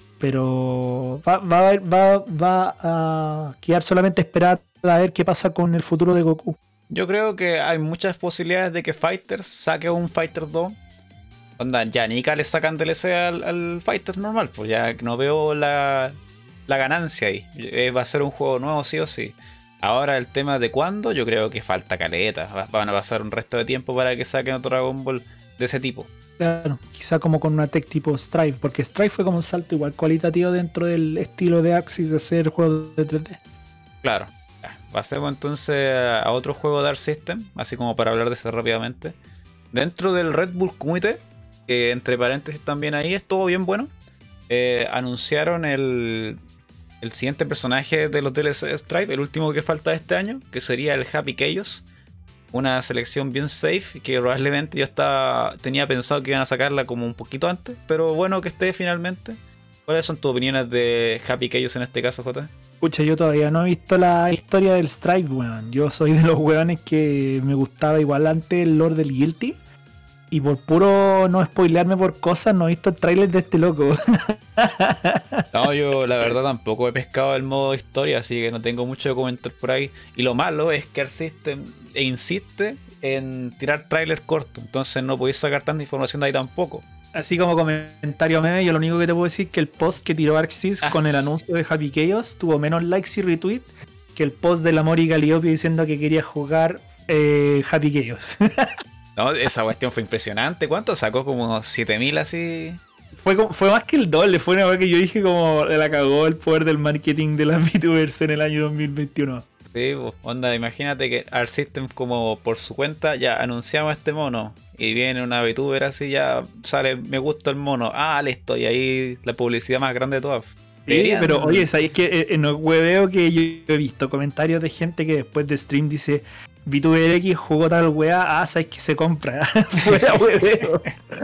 Pero va, va, va, va a quedar solamente esperar a ver qué pasa con el futuro de Goku. Yo creo que hay muchas posibilidades de que Fighters saque un Fighter dos. Onda, ya Nika le sacan D L C al, al Fighter normal, pues ya no veo la, la ganancia ahí. Eh, va a ser un juego nuevo sí o sí. Ahora el tema de cuándo, yo creo que falta caleta. Va, van a pasar un resto de tiempo para que saquen otro Dragon Ball de ese tipo. Claro, quizá como con una tech tipo Strife, porque Strife fue como un salto igual cualitativo dentro del estilo de Axis de hacer juegos de tres D. Claro. Pasemos entonces a otro juego de Arc System, así como para hablar de eso rápidamente. Dentro del Red Bull Kumite, que entre paréntesis también ahí estuvo bien bueno, eh, anunciaron el, el siguiente personaje de los D L C de Stripe, el último que falta de este año, que sería el Happy Chaos. Una selección bien safe, que probablemente yo estaba, tenía pensado que iban a sacarla como un poquito antes, pero bueno que esté finalmente. ¿Cuáles son tus opiniones de Happy Chaos en este caso, J? Escucha, yo todavía no he visto la historia del Stripe, weón. Yo soy de los weones que me gustaba igual antes el Lord del Guilty. Y por puro no spoilearme por cosas, no he visto el trailer de este loco. No, yo la verdad tampoco he pescado el modo historia, así que no tengo mucho que comentar por ahí. Y lo malo es que Arc System insiste en tirar trailers cortos, entonces no podéis sacar tanta información de ahí tampoco. Así como comentario meme, yo lo único que te puedo decir es que el post que tiró ArcSys ah. con el anuncio de Happy Chaos tuvo menos likes y retweets que el post de la Mori Calliope diciendo que quería jugar eh, Happy Chaos. No, esa cuestión fue impresionante. ¿Cuánto sacó? Como siete mil así. Fue, como, fue más que el doble. Fue una vez que yo dije como la cagó el poder del marketing de las VTubers en el año dos mil veintiuno. Sí, onda, imagínate que Arc System como por su cuenta ya anunciamos este mono y viene una VTuber así, ya sale, me gusta el mono, ah, listo, y ahí la publicidad más grande de todas. Sí, pero oye, ¿sabes que en el hueveo que yo he visto comentarios de gente que después de stream dice VTuber X jugó tal wea, ah, sabes que se compra? Fuera hueveo.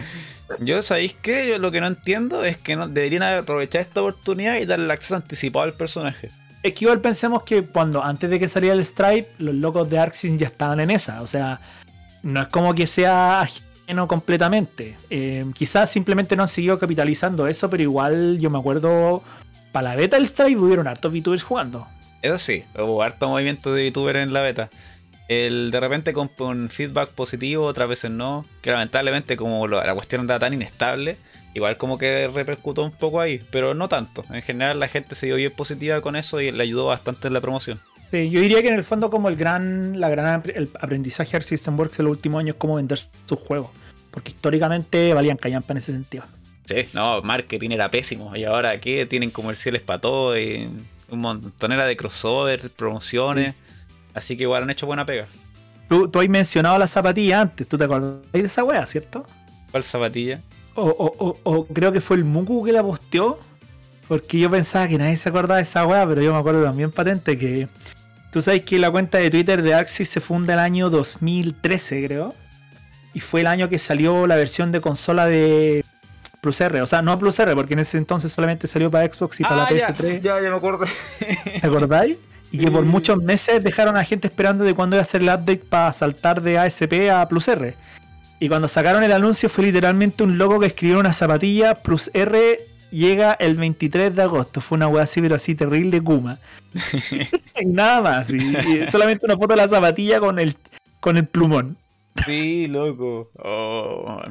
Yo, ¿sabéis qué? Yo lo que no entiendo es que no, deberían aprovechar esta oportunidad y darle acceso anticipado al personaje. Es que igual pensemos que cuando antes de que saliera el Stripe, los locos de ArcSys ya estaban en esa. O sea, no es como que sea ajeno completamente. Eh, quizás simplemente no han seguido capitalizando eso, pero igual yo me acuerdo, para la beta del Stripe hubieron hartos VTubers jugando. Eso sí, hubo harto movimiento de VTuber en la beta. El de repente con un feedback positivo, otras veces no. Que lamentablemente como lo, la cuestión andaba tan inestable, igual como que repercutó un poco ahí, pero no tanto. En general la gente se dio bien positiva con eso y le ayudó bastante en la promoción. Sí, yo diría que en el fondo como el gran, la gran el aprendizaje de Arc System Works en los últimos años es cómo vender sus juegos. Porque históricamente valían callampa en ese sentido. Sí, no, marketing era pésimo. Y ahora ¿qué? Tienen comerciales para todo y un montonera de crossover, promociones. Sí. Así que igual han hecho buena pega. Tú, tú has mencionado la zapatilla antes, ¿tú te acordás de esa wea, cierto? ¿Cuál zapatilla? O, o, o, o creo que fue el Muku que la posteó. Porque yo pensaba que nadie se acordaba de esa wea, pero yo me acuerdo también patente que... Tú sabes que la cuenta de Twitter de ArcSys se funda el año dos mil trece, creo. Y fue el año que salió la versión de consola de... Plus R, o sea, no Plus R, porque en ese entonces solamente salió para Xbox y para ah, la P S ya, tres. ya, ya me acuerdo. ¿Te acordáis? Y que por Sí. muchos meses dejaron a gente esperando de cuándo iba a hacer el update para saltar de A S P a Plus R. Y cuando sacaron el anuncio fue literalmente un loco que escribió una zapatilla, Plus R llega el veintitrés de agosto. Fue una weá así, pero así terrible Kuma. Y nada más. Y, y solamente una foto de la zapatilla con el, con el plumón. Sí, loco. Oh,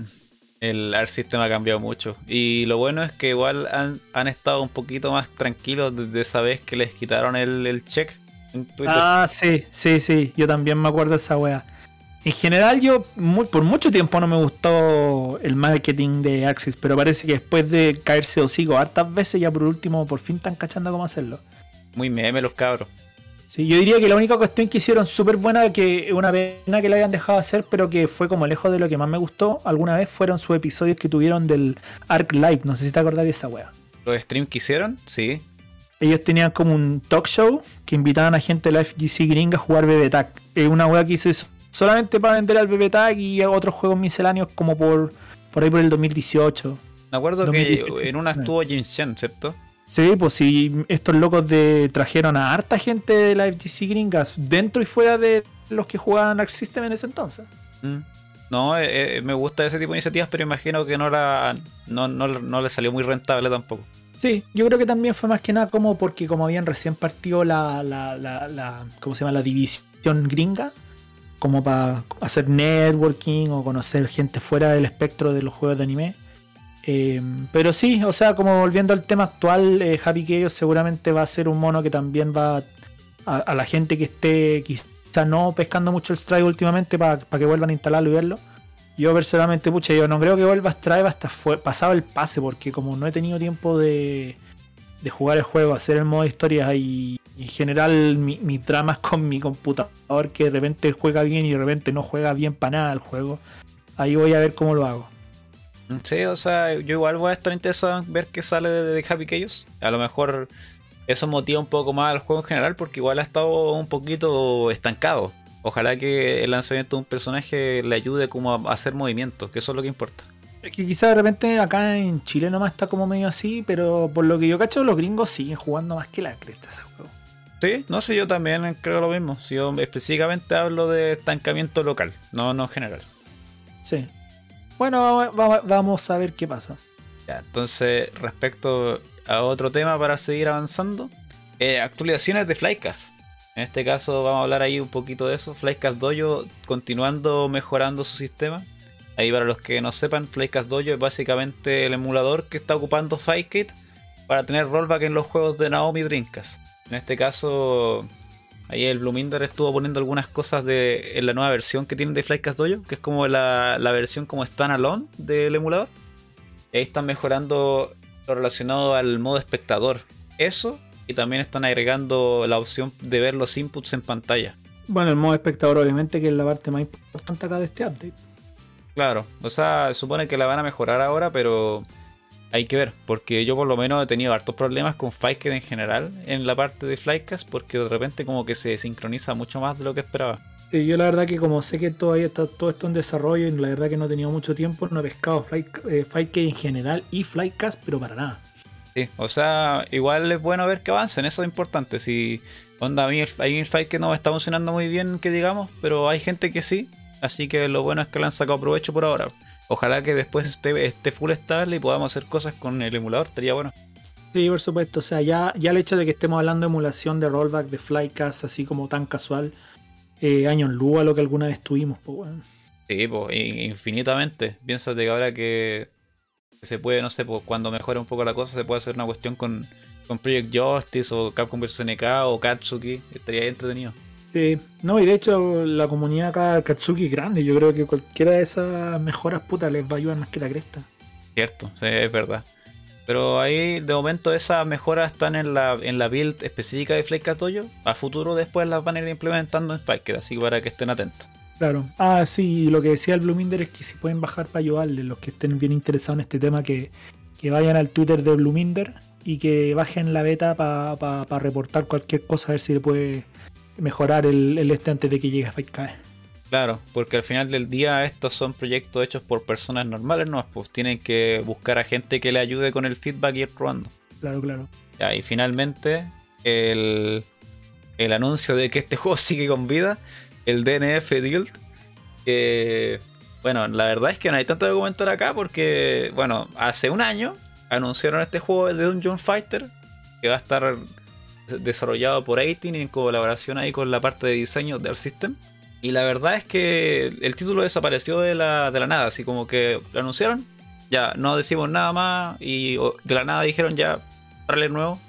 el Arc System ha cambiado mucho. Y lo bueno es que igual han, han estado un poquito más tranquilos desde esa vez que les quitaron el, el check en Twitter. Ah, sí, sí, sí. Yo también me acuerdo de esa weá. En general, yo muy, por mucho tiempo no me gustó el marketing de Axis, pero parece que después de caerse hocico hartas veces, ya por último, por fin están cachando cómo hacerlo. Muy meme los cabros. Sí, yo diría que la única cuestión que hicieron súper buena, que una pena que la hayan dejado hacer, pero que fue como lejos de lo que más me gustó alguna vez, fueron sus episodios que tuvieron del Arc Live. No sé si te acordás de esa wea. ¿Los streams que hicieron? Sí. Ellos tenían como un talk show que invitaban a gente de la F G C gringa a jugar B B Tag. Es una wea que hice solamente para vender al B B Tag y a otros juegos misceláneos como por, por ahí por el dos mil dieciocho. Me acuerdo dos mil dieciocho. que en una estuvo Jin Chen, ¿cierto? Sí, pues sí, estos locos de trajeron a harta gente de la F G C gringas, dentro y fuera de los que jugaban Arc System en ese entonces. Mm. No, eh, eh, me gusta ese tipo de iniciativas, pero imagino que no, la, no, no, no le salió muy rentable tampoco. Sí, yo creo que también fue más que nada como porque como habían recién partido la, la, la, la ¿cómo se llama? La división gringa, como para hacer networking o conocer gente fuera del espectro de los juegos de anime. Eh, pero sí, o sea, como volviendo al tema actual, eh, Happy Chaos seguramente va a ser un mono que también va a, a la gente que esté quizá no pescando mucho el Strive últimamente para pa que vuelvan a instalarlo y verlo. Yo personalmente, pucha, yo no creo que vuelva a Strive hasta fue, pasado el pase, porque como no he tenido tiempo de, de jugar el juego, hacer el modo historia y, y en general mi, mis dramas con mi computador, que de repente juega bien y de repente no juega bien para nada el juego, ahí voy a ver cómo lo hago. Sí, o sea, yo igual voy a estar interesado en ver qué sale de, de Happy Chaos. A lo mejor eso motiva un poco más al juego en general, porque igual ha estado un poquito estancado. Ojalá que el lanzamiento de un personaje le ayude como a hacer movimientos, que eso es lo que importa. Es que quizá de repente acá en Chile nomás está como medio así, pero por lo que yo cacho, los gringos siguen jugando más que la cresta ese juego. Sí, no sé, yo también creo lo mismo. Si yo específicamente hablo de estancamiento local, no, no general. Sí. Bueno, vamos, vamos a ver qué pasa. Ya, entonces, respecto a otro tema para seguir avanzando, eh, actualizaciones de Flycast. En este caso vamos a hablar ahí un poquito de eso. Flycast Dojo continuando mejorando su sistema. Ahí para los que no sepan, Flycast Dojo es básicamente el emulador que está ocupando Fightcade para tener rollback en los juegos de Naomi Dreamcast. En este caso, ahí el Bluminder estuvo poniendo algunas cosas de, en la nueva versión que tienen de Flycast Dojo, que es como la, la versión como standalone del emulador. Y ahí están mejorando lo relacionado al modo espectador. Eso, y también están agregando la opción de ver los inputs en pantalla. Bueno, el modo espectador obviamente que es la parte más importante acá de este update. Claro, o sea, supone que la van a mejorar ahora, pero hay que ver, porque yo por lo menos he tenido hartos problemas con Fightcade en general en la parte de Flycast, porque de repente como que se sincroniza mucho más de lo que esperaba. Sí, yo la verdad que como sé que todavía está todo esto en desarrollo y la verdad que no he tenido mucho tiempo, no he pescado Fly, eh, Fightcade en general y Flycast, pero para nada. Sí, o sea, igual es bueno ver que avancen, eso es importante. Si onda, a mí el, hay un fight que no me está funcionando muy bien, que digamos, pero hay gente que sí, así que lo bueno es que le han sacado provecho por ahora. Ojalá que después esté, esté full estable y podamos hacer cosas con el emulador, estaría bueno. Sí, por supuesto, o sea, ya, ya el hecho de que estemos hablando de emulación de rollback de Flycast, así como tan casual, eh, año en luz a lo que alguna vez tuvimos, pues bueno. Sí, pues infinitamente. Piénsate que ahora que se puede, no sé, pues cuando mejore un poco la cosa, se puede hacer una cuestión con, con Project Justice o Capcom versus. N K o Katsuki, estaría entretenido. Sí, no, y de hecho la comunidad acá de Katsuki es grande, yo creo que cualquiera de esas mejoras putas les va a ayudar más que la cresta. Cierto, sí, es verdad. Pero ahí de momento esas mejoras están en la, en la build específica de Flycast Dojo. A futuro después las van a ir implementando en Fightcade, así que para que estén atentos. Claro. Ah, sí, lo que decía el Bluminder es que si pueden bajar para ayudarles, los que estén bien interesados en este tema, que, que vayan al Twitter de Bluminder y que bajen la beta para pa, pa reportar cualquier cosa, a ver si le puede mejorar el, el este antes de que llegue a Fightcade. Claro, porque al final del día estos son proyectos hechos por personas normales, ¿no? Pues tienen que buscar a gente que le ayude con el feedback y ir probando. Claro, claro. Ya, y finalmente el, el anuncio de que este juego sigue con vida, el D N F Guild, que bueno, la verdad es que no hay tanto que comentar acá porque, bueno, hace un año anunciaron este juego de Dungeon Fighter que va a estar desarrollado por eighteen en colaboración ahí con la parte de diseño del System. Y la verdad es que el título desapareció de la, de la nada, así como que lo anunciaron, ya no decimos nada más y de la nada dijeron ya, trailer nuevo.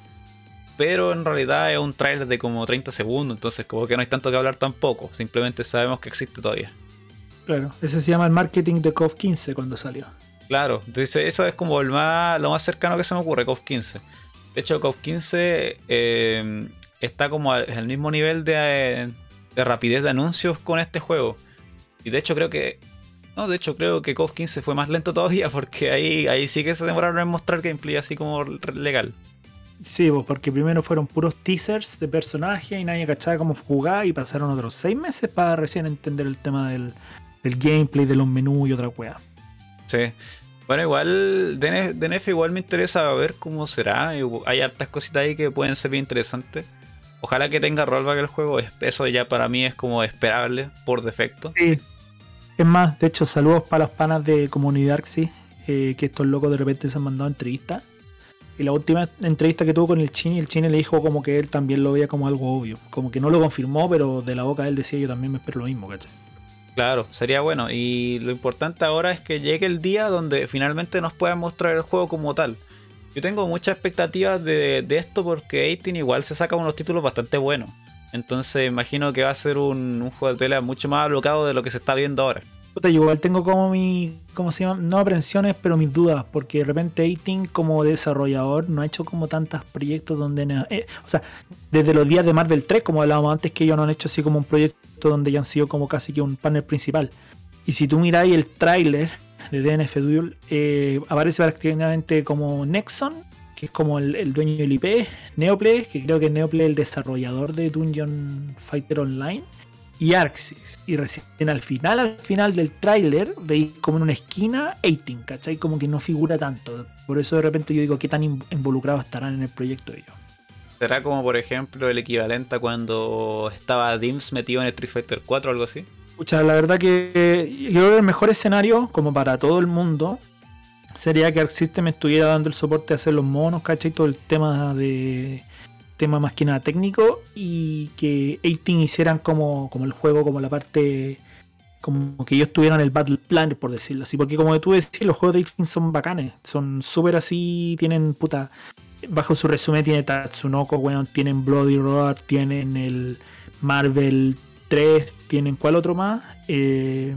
Pero en realidad es un trailer de como treinta segundos, entonces como que no hay tanto que hablar tampoco, simplemente sabemos que existe todavía. Claro, ese se llama el marketing de C O F quince cuando salió. Claro, entonces eso es como el más, lo más cercano que se me ocurre, C O F quince. De hecho, C O F quince eh, está como al, al mismo nivel de... de rapidez de anuncios con este juego. Y de hecho creo que... No, de hecho creo que C O F quince fue más lento todavía porque ahí, ahí sí que se demoraron en mostrar gameplay así como legal. Sí, pues porque primero fueron puros teasers de personajes y nadie cachaba cómo jugaba y pasaron otros seis meses para recién entender el tema del, del gameplay, de los menús y otra wea. Sí. Bueno, igual D N F igual me interesa ver cómo será. Hay hartas cositas ahí que pueden ser bien interesantes. Ojalá que tenga rollback el juego, eso ya para mí es como esperable por defecto. Sí. Es más, de hecho, saludos para los panas de Comunidad Arxi, eh, que estos locos de repente se han mandado entrevistas. Y la última entrevista que tuvo con el Chini, el Chini le dijo como que él también lo veía como algo obvio. Como que no lo confirmó, pero de la boca de él decía yo también me espero lo mismo, ¿cachai? Claro, sería bueno. Y lo importante ahora es que llegue el día donde finalmente nos puedan mostrar el juego como tal. Yo tengo muchas expectativas de, de esto porque eighteen igual se saca unos títulos bastante buenos. Entonces imagino que va a ser un, un juego de pelea mucho más alocado de lo que se está viendo ahora. Puta, yo igual tengo como mi, ¿cómo se llama? No aprensiones, pero mis dudas, porque de repente eighteen como desarrollador no ha hecho como tantos proyectos donde... Eh, o sea, desde los días de Marvel tres, como hablábamos antes, que ellos no han hecho así como un proyecto donde ya han sido como casi que un panel principal. Y si tú miráis el tráiler de D N F Duel, eh, aparece prácticamente como Nexon, que es como el, el dueño del I P, Neoplay, que creo que Neoplay es el desarrollador de Dungeon Fighter Online, y Arxis. Y recién al final, al final del tráiler, veis como en una esquina eighteen, ¿cachai? Como que no figura tanto. Por eso de repente yo digo, ¿qué tan involucrados estarán en el proyecto ellos? ¿Será como por ejemplo el equivalente a cuando estaba Dims metido en Street Fighter cuatro o algo así? Escucha, la verdad que yo creo que el mejor escenario, como para todo el mundo, sería que Arc System estuviera dando el soporte a hacer los monos, ¿cachai? Todo el tema de... tema más que nada técnico, y que eighteen hicieran como, como el juego, como la parte... como que ellos tuvieran el Battle Plan, por decirlo así. Porque como tú decís, los juegos de eighteen son bacanes. Son súper así, tienen puta... Bajo su resumen tiene Tatsunoko, weón, tienen Bloody Roar, tienen el Marvel tres, tienen ¿cuál otro más? Eh,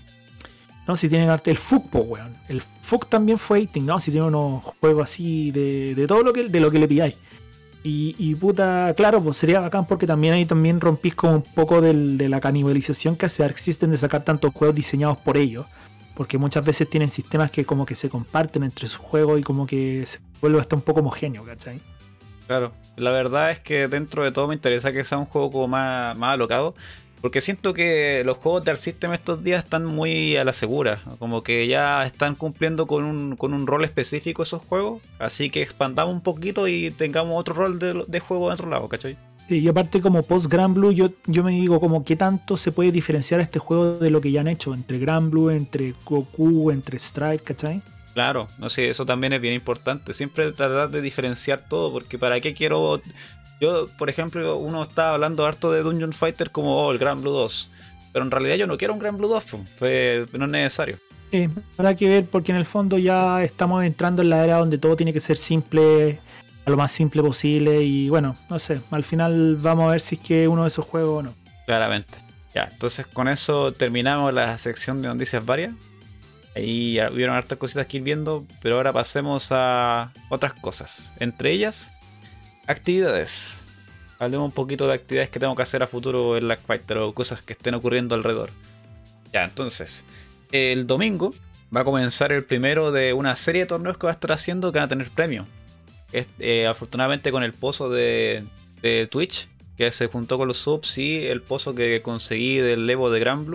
no, si tienen arte, el F U C, po, weón. El F U C también fue eighteen, ¿no? Si tienen unos juegos así de, de todo lo que, de lo que le pilláis. Y, y puta, claro, pues sería bacán porque también ahí también rompís como un poco del, de la canibalización que hace Arc System de sacar tantos juegos diseñados por ellos. Porque muchas veces tienen sistemas que como que se comparten entre sus juegos y como que se vuelve hasta un poco homogéneo, ¿cachai? Claro, la verdad es que dentro de todo me interesa que sea un juego como más, más alocado, porque siento que los juegos de Arc System estos días están muy a la segura, como que ya están cumpliendo con un, con un rol específico esos juegos, así que expandamos un poquito y tengamos otro rol de, de juego de otro lado, ¿cachai? Sí, y aparte como post Gran Blue yo, yo me digo como qué tanto se puede diferenciar este juego de lo que ya han hecho, entre Gran Blue, entre Goku, entre Strike, ¿cachai? Claro, no sé, eso también es bien importante. Siempre tratar de diferenciar todo, porque para qué quiero... Yo, por ejemplo, uno está hablando harto de Dungeon Fighter como oh, el Gran Blue dos. Pero en realidad yo no quiero un Gran Blue dos, pues, no es necesario. Sí, habrá que ver porque en el fondo ya estamos entrando en la era donde todo tiene que ser simple, a lo más simple posible. Y bueno, no sé, al final vamos a ver si es que uno de esos juegos o no. Claramente. Ya, entonces con eso terminamos la sección de noticias varias. Ahí hubieron hartas cositas que ir viendo, pero ahora pasemos a otras cosas. Entre ellas, actividades. Hablemos un poquito de actividades que tengo que hacer a futuro en Black Fighter o cosas que estén ocurriendo alrededor. Ya, entonces, el domingo va a comenzar el primero de una serie de torneos que va a estar haciendo que van a tener premio. Es, eh, afortunadamente con el pozo de, de Twitch, que se juntó con los subs y el pozo que conseguí del Evo de Gran Blue,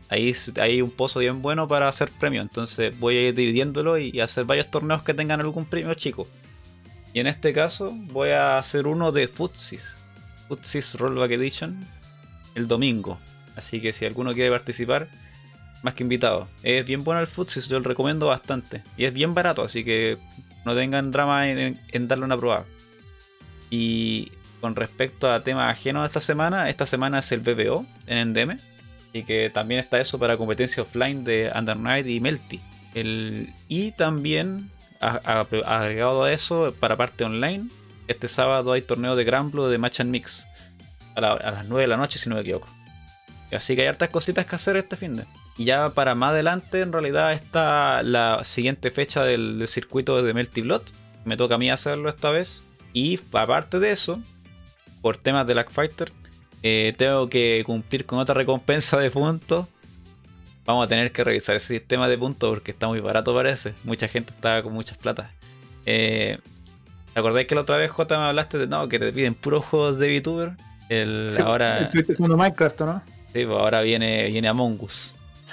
ahí s- hay un pozo bien bueno para hacer premio. Entonces voy a ir dividiéndolo y, y hacer varios torneos que tengan algún premio chico. Y en este caso voy a hacer uno de Futsis. Futsis Rollback Edition el domingo. Así que si alguno quiere participar, más que invitado. Es bien bueno el Futsis, yo lo recomiendo bastante. Y es bien barato, así que no tengan drama en, en- en darle una probada. Y con respecto a temas ajenos de esta semana, esta semana es el B B O en Endeme. Y que también está eso para competencia offline de Under Night y Melty. El, y también, a- a- agregado a eso, para parte online, este sábado hay torneo de Granblue de Match and Mix. A, la- a las nueve de la noche, si no me equivoco. Así que hay hartas cositas que hacer este fin de. Y ya para más adelante, en realidad, está la siguiente fecha del, del circuito de Melty Blood. Me toca a mí hacerlo esta vez. Y aparte de eso, por temas de Lag Fighter, eh, tengo que cumplir con otra recompensa de puntos. Vamos a tener que revisar ese sistema de puntos porque está muy barato, parece. Mucha gente está con muchas platas. Eh, ¿Te acordáis que la otra vez, J, me hablaste de no, que te piden puros juegos de VTuber? El, Sí, ahora, estuviste jugando Minecraft, ¿o ¿no? sí, pues ahora viene, viene Among Us.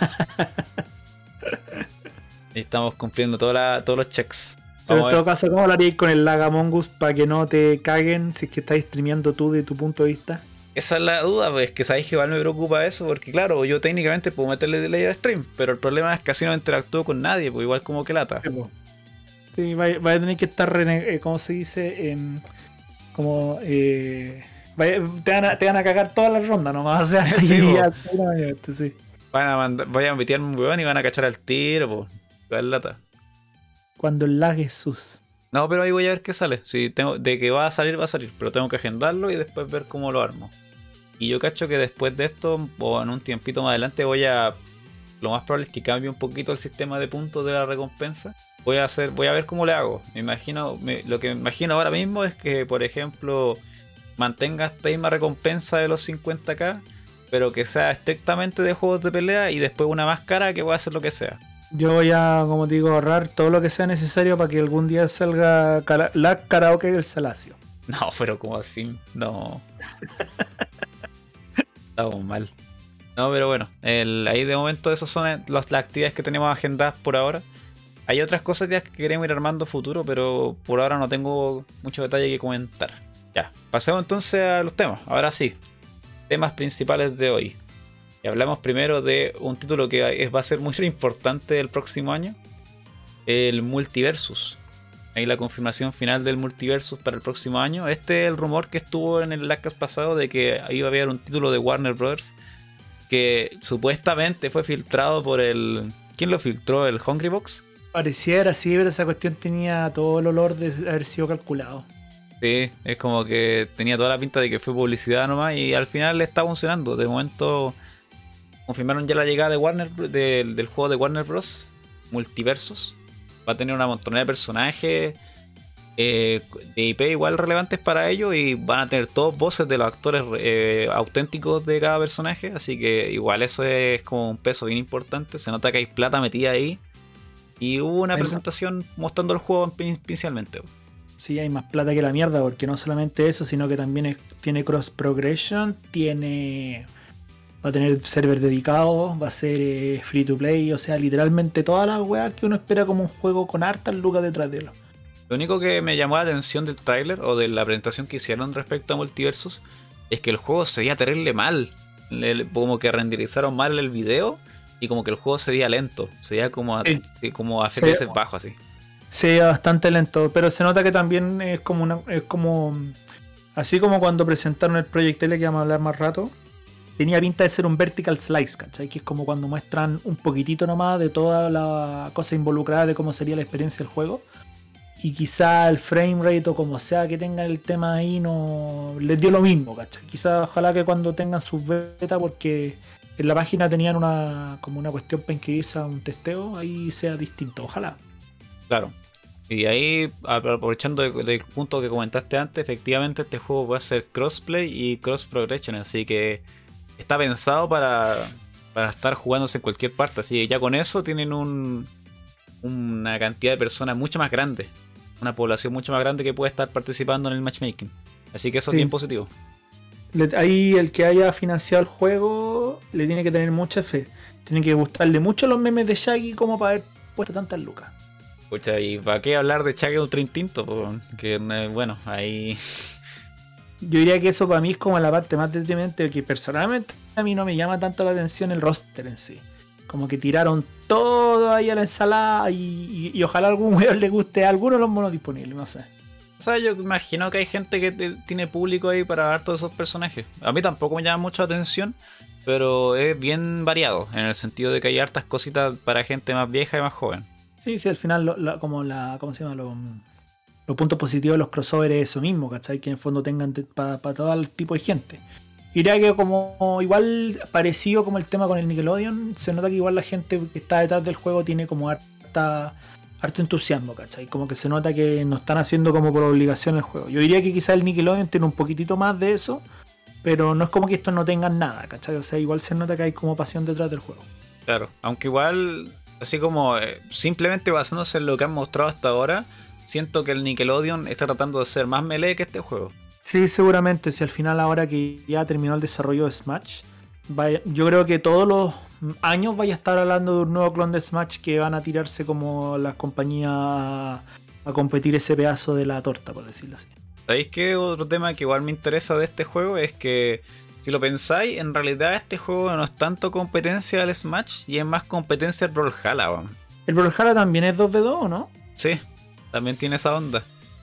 Y estamos cumpliendo toda la- todos los checks. Pero Vamos en a todo ver. caso, ¿cómo lo haríais con el lag Among Us para que no te caguen si es que estás streameando tú de tu punto de vista? Esa es la duda, pues que sabéis que igual me preocupa eso, porque claro, yo técnicamente puedo meterle delay al stream, pero el problema es que así no interactúo con nadie, pues igual como que lata. Sí, po. Sí, vaya, vaya a tener que estar, rene- eh, ¿cómo se dice? Em, como, eh, vaya- te, van a, te van a cagar todas las rondas nomás, o sea, hasta Sí, que po. ya- este, sí. Van a mandar, vayan a meterme un weón y van a cachar al tiro, pues. Igual lata. Cuando el lag es sus. No, pero ahí voy a ver qué sale. Si tengo, de que va a salir, va a salir, pero tengo que agendarlo y después ver cómo lo armo. Y yo cacho que después de esto, o en un tiempito más adelante, voy a. Lo más probable es que cambie un poquito el sistema de puntos de la recompensa. Voy a hacer, voy a ver cómo le hago. Me imagino, me- lo que me imagino ahora mismo es que, por ejemplo, mantenga esta misma recompensa de los cincuenta k, pero que sea estrictamente de juegos de pelea y después una más cara que voy a hacer lo que sea. Yo voy a, como te digo, ahorrar todo lo que sea necesario para que algún día salga cara- lag karaoke del Salacio. No, pero como así, no. Estamos mal. No, pero bueno, el, ahí de momento esas son eh, las, las actividades que tenemos agendadas por ahora. Hay otras cosas que queremos ir armando futuro, pero por ahora no tengo mucho detalle que comentar. Ya, pasemos entonces a los temas. Ahora sí, temas principales de hoy. Y hablamos primero de un título que es- va a ser muy importante el próximo año. El Multiversus. Ahí la confirmación final del Multiversus para el próximo año. Este es el rumor que estuvo en el Lagcast pasado de que iba a haber un título de Warner Bros. Que supuestamente fue filtrado por el... ¿Quién lo filtró? ¿El Hungrybox? Pareciera así, pero esa cuestión tenía todo el olor de haber sido calculado. Sí, es como que tenía toda la pinta de que fue publicidad nomás y al final le está funcionando. De momento confirmaron ya la llegada de Warner del, del juego de Warner Bros. Multiversus. Va a tener una montonera de personajes eh, de I P igual relevantes para ellos y van a tener todos voces de los actores eh, auténticos de cada personaje. Así que igual eso es como un peso bien importante. Se nota que hay plata metida ahí. Y hubo una Hay- presentación mostrando el juego inicialmente. Sí, hay más plata que la mierda, porque no solamente eso, sino que también es- tiene cross progression, tiene. Va a tener server dedicado, va a ser eh, free to play, o sea, literalmente todas las weas que uno espera como un juego con hartas lucas detrás de él. Lo único que me llamó la atención del tráiler o de la presentación que hicieron respecto a Multiversus es que el juego se veía terrible mal. Le- Como que renderizaron mal el video y como que el juego se veía lento. Se veía como a, Sí. sí, como a Se- F P S bajo así. Sí, es bastante lento, pero se nota que también es como una, es como así como cuando presentaron el Project L que vamos a hablar más rato, tenía pinta de ser un vertical slice, ¿cachai? Que es como cuando muestran un poquitito nomás de toda la cosa involucrada de cómo sería la experiencia del juego. Y quizá el frame rate o como sea que tenga el tema ahí no les dio lo mismo, ¿cachai? Quizá ojalá que cuando tengan sus beta, porque en la página tenían una como una cuestión para inscribirse a un testeo, ahí sea distinto, ojalá. Claro. Y ahí, aprovechando de- del punto que comentaste antes, efectivamente este juego va a ser crossplay y cross progression, así que está pensado para, para estar jugándose en cualquier parte. Así que ya con eso tienen un, una cantidad de personas mucho más grande, una población mucho más grande que puede estar participando en el matchmaking. Así que eso Sí. es bien positivo. Le- ahí el que haya financiado el juego le tiene que tener mucha fe. Tienen que gustarle mucho los memes de Shaggy como para haber puesto tantas lucas. Escucha, ¿y para qué hablar de Shaggy Ultra Instinto? Po? Que eh, bueno, ahí... Yo diría que eso para mí es como la parte más deprimente, que personalmente a mí no me llama tanto la atención el roster en sí. Como que tiraron todo ahí a la ensalada y, y, y ojalá a algún weón le guste a alguno de los monos disponibles, no sé. O sea, yo imagino que hay gente que te, tiene público ahí para ver todos esos personajes. A mí tampoco me llama mucho la atención, pero es bien variado, en el sentido de que hay hartas cositas para gente más vieja y más joven. Sí, sí, al final lo, la, como la, ¿cómo se llama? Lo, los puntos positivos de los crossovers es eso mismo, ¿cachai? Que en el fondo tengan para pa todo el tipo de gente. Y diría que como igual parecido como el tema con el Nickelodeon, se nota que igual la gente que está detrás del juego tiene como harta, harto entusiasmo, ¿cachai? Como que se nota que no están haciendo como por obligación el juego. Yo diría que quizás el Nickelodeon tiene un poquitito más de eso, pero no es como que estos no tengan nada, ¿cachai? O sea, igual se nota que hay como pasión detrás del juego. Claro, aunque igual, así como eh, simplemente basándose en lo que han mostrado hasta ahora, siento que el Nickelodeon está tratando de ser más melee que este juego. Sí, seguramente, si al final ahora que ya terminó el desarrollo de Smash, vaya, yo creo que todos los años vaya a estar hablando de un nuevo clon de Smash que van a tirarse como las compañías a, a competir ese pedazo de la torta, por decirlo así. ¿Sabéis qué? Otro tema que igual me interesa de este juego es que, si lo pensáis, en realidad este juego no es tanto competencia del Smash y es más competencia del Brawlhalla, weón. ¿El Brawlhalla también es dos ve dos o no? Sí, también tiene esa onda.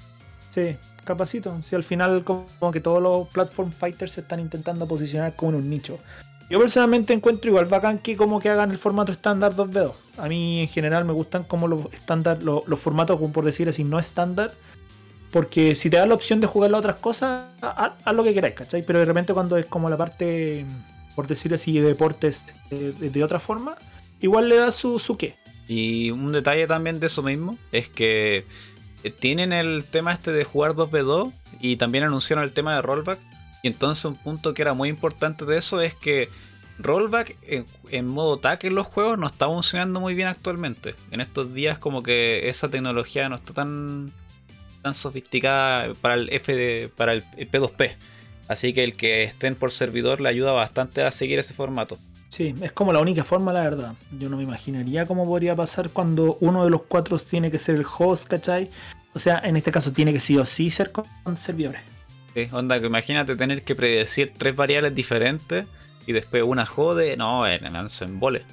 Sí, capacito. Si al final como que todos los platform fighters se están intentando posicionar como en un nicho. Yo personalmente encuentro igual bacán que como que hagan el formato estándar dos ve dos. A mí en general me gustan como los estándar, los, los formatos, como por decir así, no estándar. Porque si te da la opción de jugar las otras cosas, haz, haz lo que queráis, ¿cachai? Pero de repente cuando es como la parte, por decir así, de deportes de, de, de otra forma, igual le da su, su qué. Y un detalle también de eso mismo es que tienen el tema este de jugar dos ve dos y también anunciaron el tema de rollback. Y entonces un punto que era muy importante de eso es que rollback en, en modo tag en los juegos no está funcionando muy bien actualmente. En estos días como que esa tecnología no está tan, tan sofisticada para el F de, para el P dos P. Así que el que estén por servidor le ayuda bastante a seguir ese formato. Sí, es como la única forma, la verdad. Yo no me imaginaría cómo podría pasar cuando uno de los cuatro tiene que ser el host, ¿cachai? O sea, en este caso tiene que sí o sí ser con servidores. Sí, onda, que imagínate tener que predecir tres variables diferentes y después una jode. No, eh, me se embole.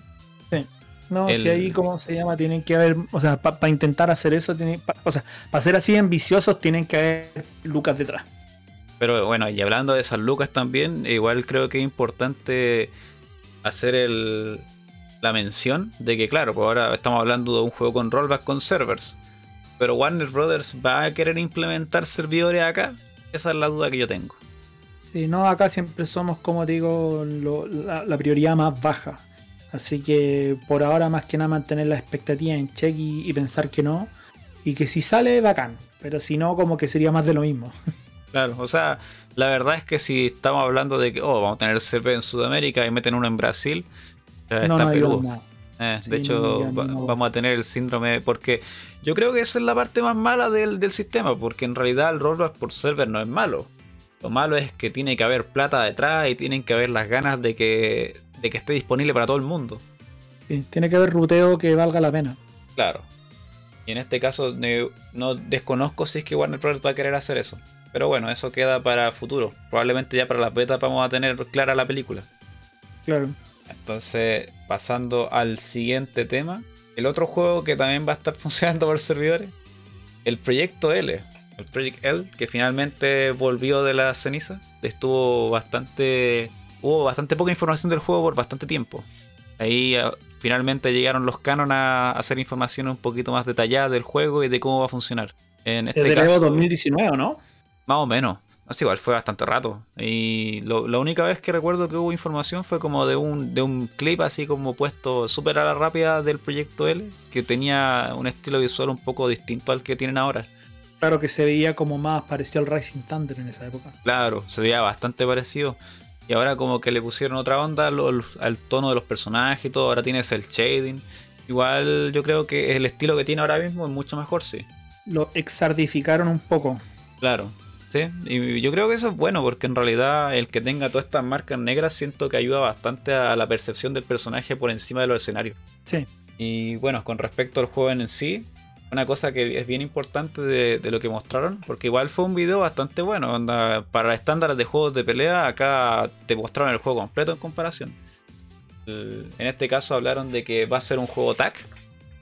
Sí. No, el... si ahí, ¿cómo se llama? Tienen que haber, o sea, para pa intentar hacer eso, tienen, pa, o sea, para ser así ambiciosos tienen que haber lucas detrás. Pero bueno, y hablando de esas lucas también, igual creo que es importante hacer el, la mención de que, claro, pues ahora estamos hablando de un juego con rollback con servers, pero Warner Brothers va a querer implementar servidores acá. Esa es la duda que yo tengo. Sí, no, acá siempre somos, como digo, lo, la, la prioridad más baja. Así que por ahora más que nada mantener la expectativa en check y, y pensar que no. Y que si sale, bacán. Pero si no, como que sería más de lo mismo. Claro, o sea, la verdad es que si estamos hablando de que, oh, vamos a tener server en Sudamérica y meten uno en Brasil, ya no, está no Perú. Eh, sí, de hecho, no, no, no. vamos a tener el síndrome, porque yo creo que esa es la parte más mala del, del sistema, porque en realidad el rollback por server no es malo. Lo malo es que tiene que haber plata detrás y tienen que haber las ganas de que, de que esté disponible para todo el mundo. Sí, tiene que haber ruteo que valga la pena. Claro. Y en este caso no, no desconozco si es que Warner Bros. Va a querer hacer eso. Pero bueno, eso queda para futuro. Probablemente ya para las betas vamos a tener clara la película. Claro. Entonces, pasando al siguiente tema. El otro juego que también va a estar funcionando por servidores. El Proyecto L. El Project L, que finalmente volvió de la ceniza. Estuvo bastante... Hubo bastante poca información del juego por bastante tiempo. Ahí uh, finalmente llegaron los canon a hacer información un poquito más detallada del juego y de cómo va a funcionar. En este Desde caso, dos mil diecinueve, ¿no? Más o menos. No sé, igual fue bastante rato. Y lo, la única vez que recuerdo que hubo información fue como de un, de un clip así como puesto súper a la rápida del Proyecto L, que tenía un estilo visual un poco distinto al que tienen ahora. Claro, que se veía como más parecido al Rising Thunder en esa época. Claro, se veía bastante parecido. Y ahora como que le pusieron otra onda al, al tono de los personajes y todo. Ahora tienes el shading. Igual yo creo que el estilo que tiene ahora mismo es mucho mejor, sí. Lo exardificaron un poco. Claro. Sí, y yo creo que eso es bueno porque en realidad el que tenga todas estas marcas negras siento que ayuda bastante a la percepción del personaje por encima de los escenarios. Sí. Y bueno, con respecto al juego en sí, una cosa que es bien importante de, de lo que mostraron, porque igual fue un video bastante bueno, onda, para estándares de juegos de pelea, acá te mostraron el juego completo en comparación. El, en este caso hablaron de que va a ser un juego T A C,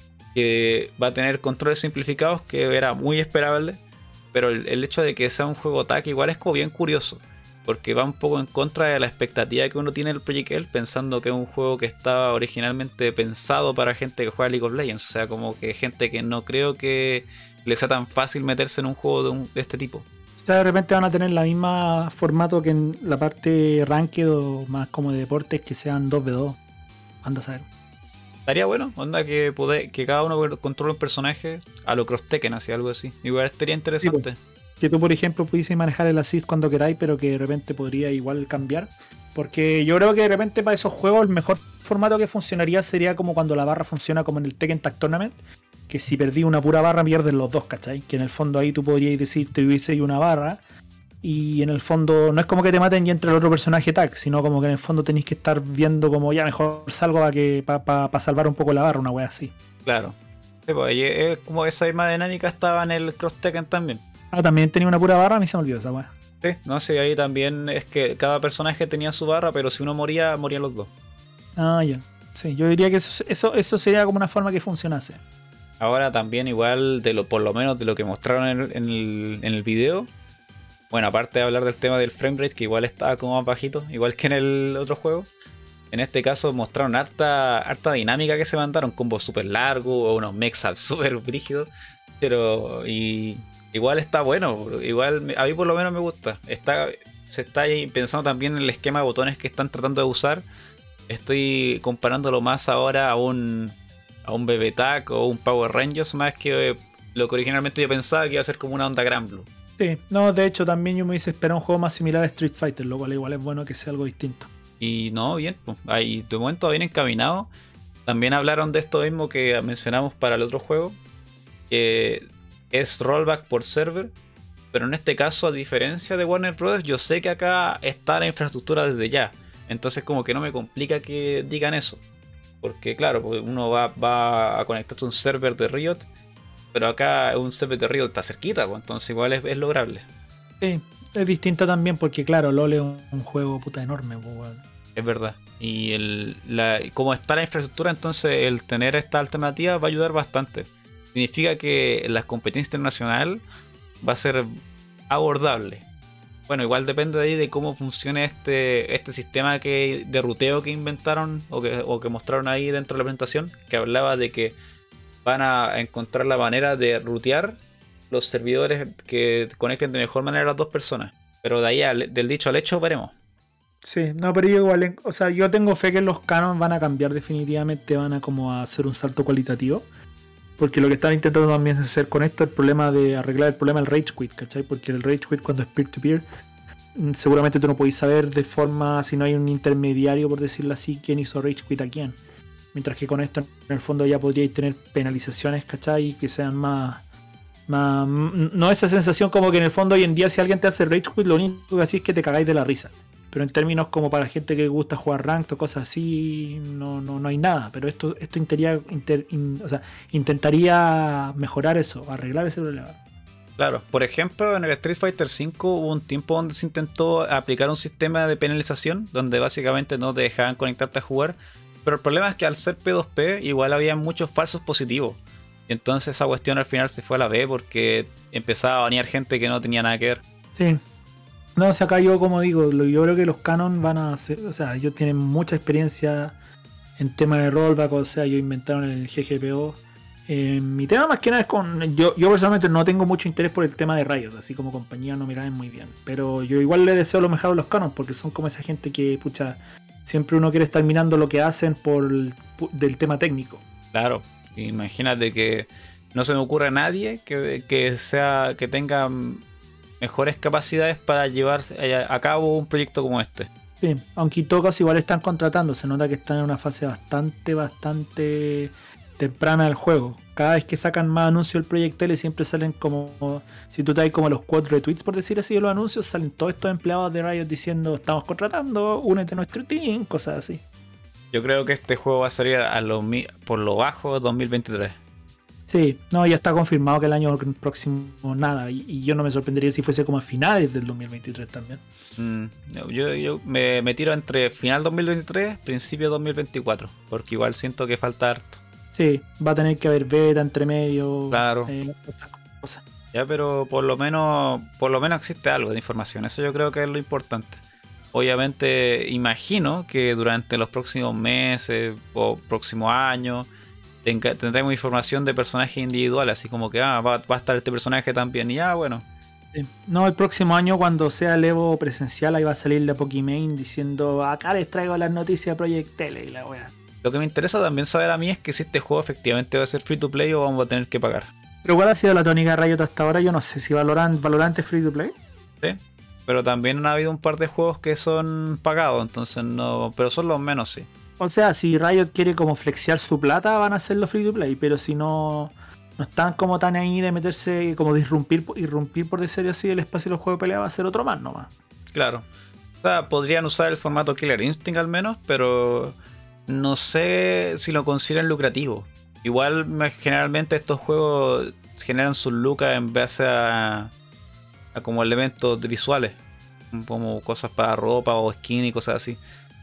que va a tener controles simplificados, que era muy esperable. Pero el, el hecho de que sea un juego T A C igual es como bien curioso, porque va un poco en contra de la expectativa que uno tiene del Project L, pensando que es un juego que estaba originalmente pensado para gente que juega League of Legends, o sea, como que gente que no creo que le sea tan fácil meterse en un juego de, un, de este tipo. O sea, de repente van a tener la misma formato que en la parte ranked o más como de deportes, que sean dos ve dos. Anda a saber. Estaría bueno, onda que, poder, que cada uno controle un personaje a lo Cross Tekken, así, algo así. Igual estaría interesante. Sí, que tú, por ejemplo, pudiese manejar el assist cuando queráis, pero que de repente podría igual cambiar. Porque yo creo que de repente para esos juegos el mejor formato que funcionaría sería como cuando la barra funciona como en el Tekken Tag Tournament, que si perdí una pura barra pierden los dos, ¿cachai? Que en el fondo ahí tú podrías decir te hubiese una barra y en el fondo no es como que te maten y entre el otro personaje tag, sino como que en el fondo tenéis que estar viendo como ya mejor salgo para que para pa, pa salvar un poco la barra, una wea así. Claro. Sí, pues, es como esa misma dinámica estaba en el Cross Tekken también. Ah, también tenía una pura barra, a mí se me olvidó esa wea. Sí, no sé, ahí también es que cada personaje tenía su barra, pero si uno moría, morían los dos. Ah, ya. Sí, yo diría que eso, eso, eso sería como una forma que funcionase. Ahora también igual, de lo por lo menos de lo que mostraron en el, en el, en el video. Bueno, aparte de hablar del tema del framerate, que igual estaba como más bajito, igual que en el otro juego. En este caso mostraron harta, harta dinámica que se mandaron, combos súper largos o unos mexas súper brígidos. Pero y, igual está bueno, igual a mí por lo menos me gusta. Está, se está ahí pensando también en el esquema de botones que están tratando de usar. Estoy comparándolo más ahora a un, a un B B T A C o un Power Rangers, más que lo que originalmente yo pensaba que iba a ser como una onda Granblue. Sí, no, de hecho también yo me hubiese esperado un juego más similar a Street Fighter, lo cual igual es bueno que sea algo distinto. Y no, bien, pues, ahí de momento bien encaminado. También hablaron de esto mismo que mencionamos para el otro juego, que es rollback por server, pero en este caso, a diferencia de Warner Bros., yo sé que acá está la infraestructura desde ya, entonces como que no me complica que digan eso, porque claro, uno va, va a conectarse a un server de Riot, pero acá un server de Riot está cerquita, pues, entonces igual es, es lograble. Sí, es distinto también porque claro, LoL es un, un juego puta enorme, pues, bueno. Es verdad. Y el, la, como está la infraestructura, entonces el tener esta alternativa va a ayudar bastante. Significa que la competencia internacional va a ser abordable. Bueno, igual depende de ahí de cómo funcione este, este sistema que, de ruteo que inventaron o que, o que mostraron ahí dentro de la presentación, que hablaba de que van a encontrar la manera de rutear los servidores que conecten de mejor manera a las dos personas. Pero de ahí al, del dicho al hecho veremos. Sí, no, pero yo igual, o sea, yo tengo fe que los canons van a cambiar definitivamente, van a como a hacer un salto cualitativo. Porque lo que están intentando también hacer con esto es el problema de arreglar el problema del Rage Quit, ¿cachai? Porque el Rage Quit cuando es peer-to-peer, seguramente tú no podéis saber de forma, si no hay un intermediario, por decirlo así, quién hizo Rage Quit a quién. Mientras que con esto, en el fondo, ya podríais tener penalizaciones, ¿cachai? Que sean más... más no esa sensación como que en el fondo hoy en día si alguien te hace Rage Quit, lo único que así es que te cagáis de la risa. Pero en términos como para gente que gusta jugar ranked o cosas así, no, no, no hay nada. Pero esto, esto intentaría, inter, in, o sea, intentaría mejorar eso, arreglar ese problema. Claro, por ejemplo, en el Street Fighter cinco hubo un tiempo donde se intentó aplicar un sistema de penalización, donde básicamente no te dejaban conectarte a jugar. Pero el problema es que al ser P dos P, igual había muchos falsos positivos. Y entonces esa cuestión al final se fue a la B porque empezaba a banear gente que no tenía nada que ver. Sí. No, o sea, acá yo como digo, yo creo que los canon van a ser, o sea, ellos tienen mucha experiencia en tema de rollback, o sea, ellos inventaron el G G P O. Eh, mi tema más que nada es con, yo, yo personalmente no tengo mucho interés por el tema de Riot, así como compañía no me caen muy bien, pero yo igual le deseo lo mejor a los canon, porque son como esa gente que, pucha, siempre uno quiere estar mirando lo que hacen por el, del tema técnico. Claro, imagínate que no se me ocurre a nadie que, que sea, que tenga mejores capacidades para llevar a cabo un proyecto como este. Sí, aunque en todo caso igual están contratando, se nota que están en una fase bastante, bastante temprana del juego. Cada vez que sacan más anuncios del Project L siempre salen como, si tú te das como los cuatro retweets por decir así de los anuncios, salen todos estos empleados de Riot diciendo estamos contratando, únete a nuestro team, cosas así. Yo creo que este juego va a salir a lo, por lo bajo dos mil veintitrés. Sí, no, ya está confirmado que el año próximo nada, y, y yo no me sorprendería si fuese como a finales del dos mil veintitrés también. Mm, yo yo me, me tiro entre final dos mil veintitrés, principio dos mil veinticuatro, porque igual siento que falta harto. Sí, va a tener que haber beta entre medio, claro. Eh, otras cosas. Ya, pero por lo menos por lo menos existe algo de información, eso yo creo que es lo importante. Obviamente imagino que durante los próximos meses o próximos años tenga, tendremos información de personajes individuales, así como que ah, va, va a estar este personaje también, y ya, bueno. Sí. No, el próximo año cuando sea el Evo presencial ahí va a salir la Pokimane diciendo acá les traigo las noticias de Project L y la wea. Lo que me interesa también saber a mí es que si este juego efectivamente va a ser free to play o vamos a tener que pagar. Pero ¿cuál ha sido la tónica de Riot hasta ahora? Yo no sé si Valorant, Valorant es free to play. Sí, pero también ha habido un par de juegos que son pagados, entonces no, pero son los menos, sí. O sea, si Riot quiere como flexear su plata, van a hacerlo free to play, pero si no, no están como tan ahí de meterse, como de irrumpir, irrumpir por decir así, el espacio de los juegos de pelea va a ser otro más nomás. Claro. O sea, podrían usar el formato Killer Instinct al menos, pero no sé si lo consideran lucrativo. Igual generalmente estos juegos generan sus lucas en base a, a como elementos visuales, como cosas para ropa o skin y cosas así.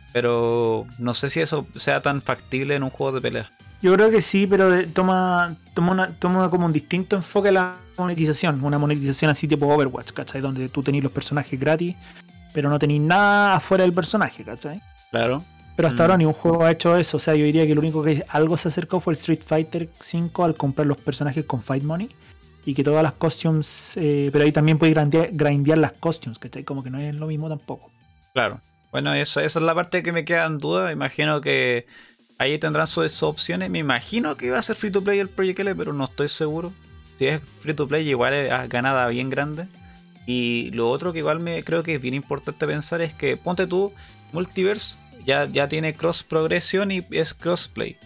Pero no sé si eso sea tan factible en un juego de pelea. Yo creo que sí, pero toma, toma, una, toma como un distinto enfoque a la monetización. Una monetización así tipo Overwatch, ¿cachai? Donde tú tenés los personajes gratis, pero no tenés nada afuera del personaje, ¿cachai? Claro. Pero hasta mm. ahora ni un juego ha hecho eso. O sea, yo diría que lo único que algo se acercó fue el Street Fighter cinco al comprar los personajes con Fight Money. Y que todas las costumes... Eh, pero ahí también puedes grindear, grindear las costumes, ¿cachai? Como que no es lo mismo tampoco. Claro. Bueno, eso, esa es la parte que me queda en duda. Imagino que ahí tendrán sus, sus opciones. Me imagino que va a ser free to play el Project L, pero no estoy seguro. Si es free to play, igual es ganada bien grande. Y lo otro que igual me creo que es bien importante pensar es que, ponte tú, Multiverse ya, ya tiene cross progresión y es crossplay.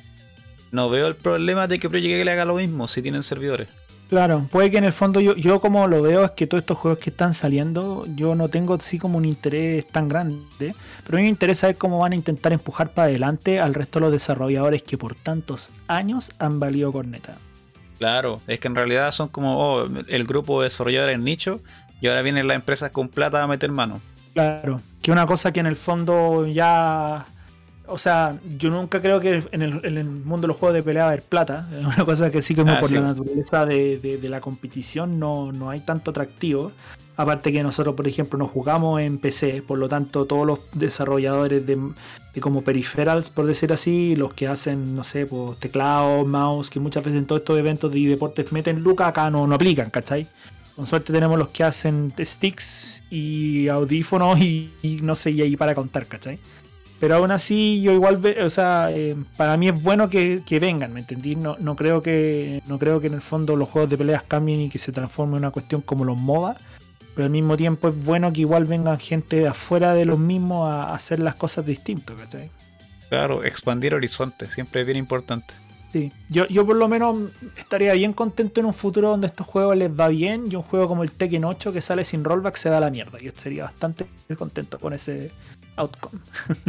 No veo el problema de que Project L haga lo mismo si tienen servidores. Claro, puede que en el fondo yo, yo como lo veo es que todos estos juegos que están saliendo, yo no tengo así como un interés tan grande, pero a mí me interesa ver cómo van a intentar empujar para adelante al resto de los desarrolladores que por tantos años han valido corneta. Claro, es que en realidad son como oh, el grupo de desarrolladores nicho y ahora vienen las empresas con plata a meter mano. Claro, que una cosa que en el fondo ya... O sea, yo nunca creo que en el, en el mundo de los juegos de pelea va a haber plata. Es una cosa que sí como ah, por sí. La naturaleza de, de, de la competición no, no hay tanto atractivo. Aparte que nosotros, por ejemplo, nos jugamos en P C, por lo tanto todos los desarrolladores de, de como peripherals, por decir así, los que hacen, no sé, pues, teclado, mouse, que muchas veces en todos estos eventos de deportes meten lucas, acá no, no aplican, ¿cachai? Con suerte tenemos los que hacen sticks y audífonos y, y no sé, y ahí para contar, ¿cachai? Pero aún así yo igual, ve, o sea, eh, para mí es bueno que, que vengan, ¿me entendí? No, no, creo que, no creo que en el fondo los juegos de peleas cambien y que se transformen en una cuestión como los MOBA, pero al mismo tiempo es bueno que igual vengan gente de afuera de los mismos a, a hacer las cosas distintas, ¿cachai? Claro, expandir horizontes, siempre es bien importante. Sí, yo, yo por lo menos estaría bien contento en un futuro donde estos juegos les va bien y un juego como el Tekken ocho que sale sin rollback se da a la mierda. Yo estaría bastante contento con ese outcome.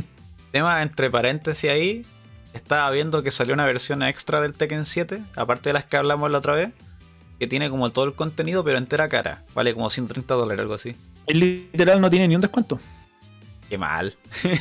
Tema entre paréntesis ahí, estaba viendo que salió una versión extra del Tekken siete, aparte de las que hablamos la otra vez, que tiene como todo el contenido pero entera cara, vale como ciento treinta dólares, algo así. El literal no tiene ni un descuento. Qué mal.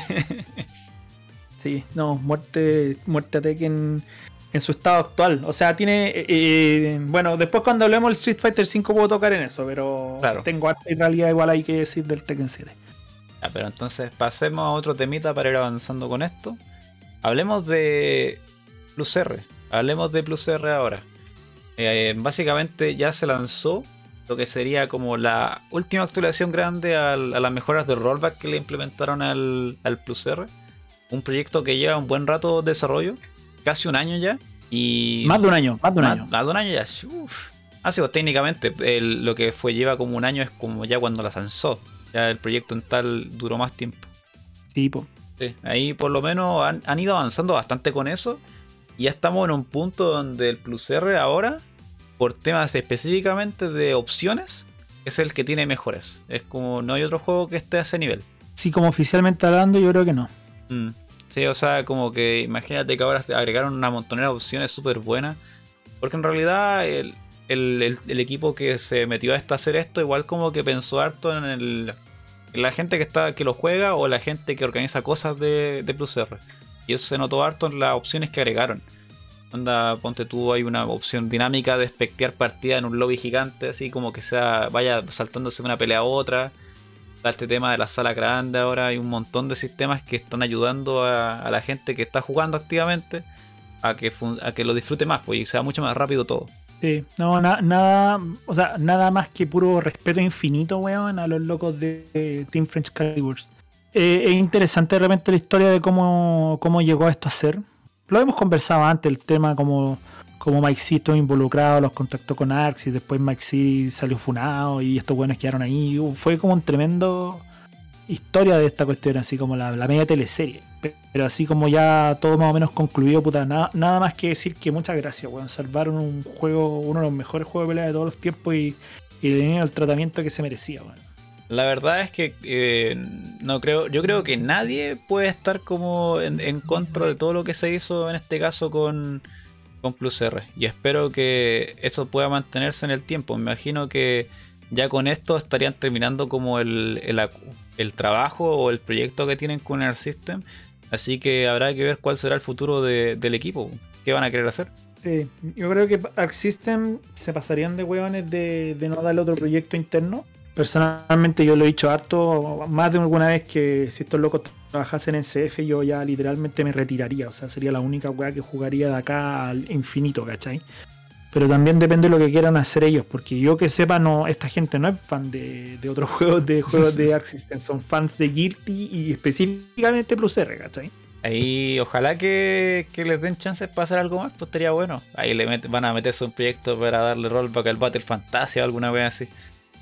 Sí, no, muerte, muerte a Tekken en su estado actual. O sea, tiene... Eh, eh, bueno, después cuando hablemos del Street Fighter cinco puedo tocar en eso, pero claro. Tengo en realidad igual hay que decir del Tekken siete. Ya, pero entonces pasemos a otro temita para ir avanzando con esto. Hablemos de Plus R. Hablemos de Plus R ahora. Eh, básicamente ya se lanzó lo que sería como la última actualización grande al, a las mejoras de rollback que le implementaron al, al Plus R. Un proyecto que lleva un buen rato de desarrollo, casi un año ya. Y más de un año, más de un más, año. Más de un año ya. Uf. Ah, sí, pues técnicamente el, lo que fue lleva como un año es como ya cuando la lanzó. Ya el proyecto en tal duró más tiempo. Sí, po. Sí, ahí por lo menos han, han ido avanzando bastante con eso. Y ya estamos en un punto donde el Plus R ahora, por temas específicamente de opciones, es el que tiene mejores. Es como no hay otro juego que esté a ese nivel. Sí, como oficialmente hablando, yo creo que no. Mm. Sí, o sea, como que imagínate que ahora agregaron una montonera de opciones súper buenas. Porque en realidad el, el, el, el equipo que se metió a esta, hacer esto, igual como que pensó harto en, el, en la gente que está que lo juega o la gente que organiza cosas de, de Plus R. Y eso se notó harto en las opciones que agregaron. Onda, ponte tú, hay una opción dinámica de espectear partida en un lobby gigante, así como que sea vaya saltándose de una pelea a otra. Está este tema de la sala grande ahora, hay un montón de sistemas que están ayudando a, a la gente que está jugando activamente a que, a que lo disfrute más, pues, y sea mucho más rápido todo. Sí, no, na, nada, o sea, nada más que puro respeto infinito, weón, a los locos de, de Team French Caliburs. Eh, es interesante de repente la historia de cómo, cómo llegó esto a ser. Lo hemos conversado antes, el tema como, como Mike C estuvo involucrado, los contactó con Arx y después Mike C salió funado y estos buenos quedaron ahí. Fue como un tremendo historia de esta cuestión, así como la, la media teleserie. Pero así como ya todo más o menos concluido, puta, nada, nada más que decir que muchas gracias, weón. Salvaron un juego, uno de los mejores juegos de pelea de todos los tiempos y, y le dieron el tratamiento que se merecía, weón. La verdad es que eh, no creo, yo creo que nadie puede estar como en, en contra de todo lo que se hizo en este caso con, con Plus R. Y espero que eso pueda mantenerse en el tiempo. Me imagino que ya con esto estarían terminando como el, el, el trabajo o el proyecto que tienen con Arc System. Así que habrá que ver cuál será el futuro de, del equipo. ¿Qué van a querer hacer? Sí, yo creo que Arc System se pasarían de hueones de, de no darle otro proyecto interno. Personalmente yo lo he dicho harto, más de alguna vez, que si estos locos trabajasen en C F yo ya literalmente me retiraría. O sea, sería la única hueá que jugaría de acá al infinito, ¿cachai? Pero también depende de lo que quieran hacer ellos, porque yo que sepa, no, esta gente no es fan de, de otros juegos de juegos de Arc System, son fans de Guilty y específicamente Plus R, ¿cachai? Ahí ojalá que, que les den chances para hacer algo más, pues estaría bueno. Ahí le met, van a meterse un proyecto para darle rollback al Battle Fantasia o alguna wea así.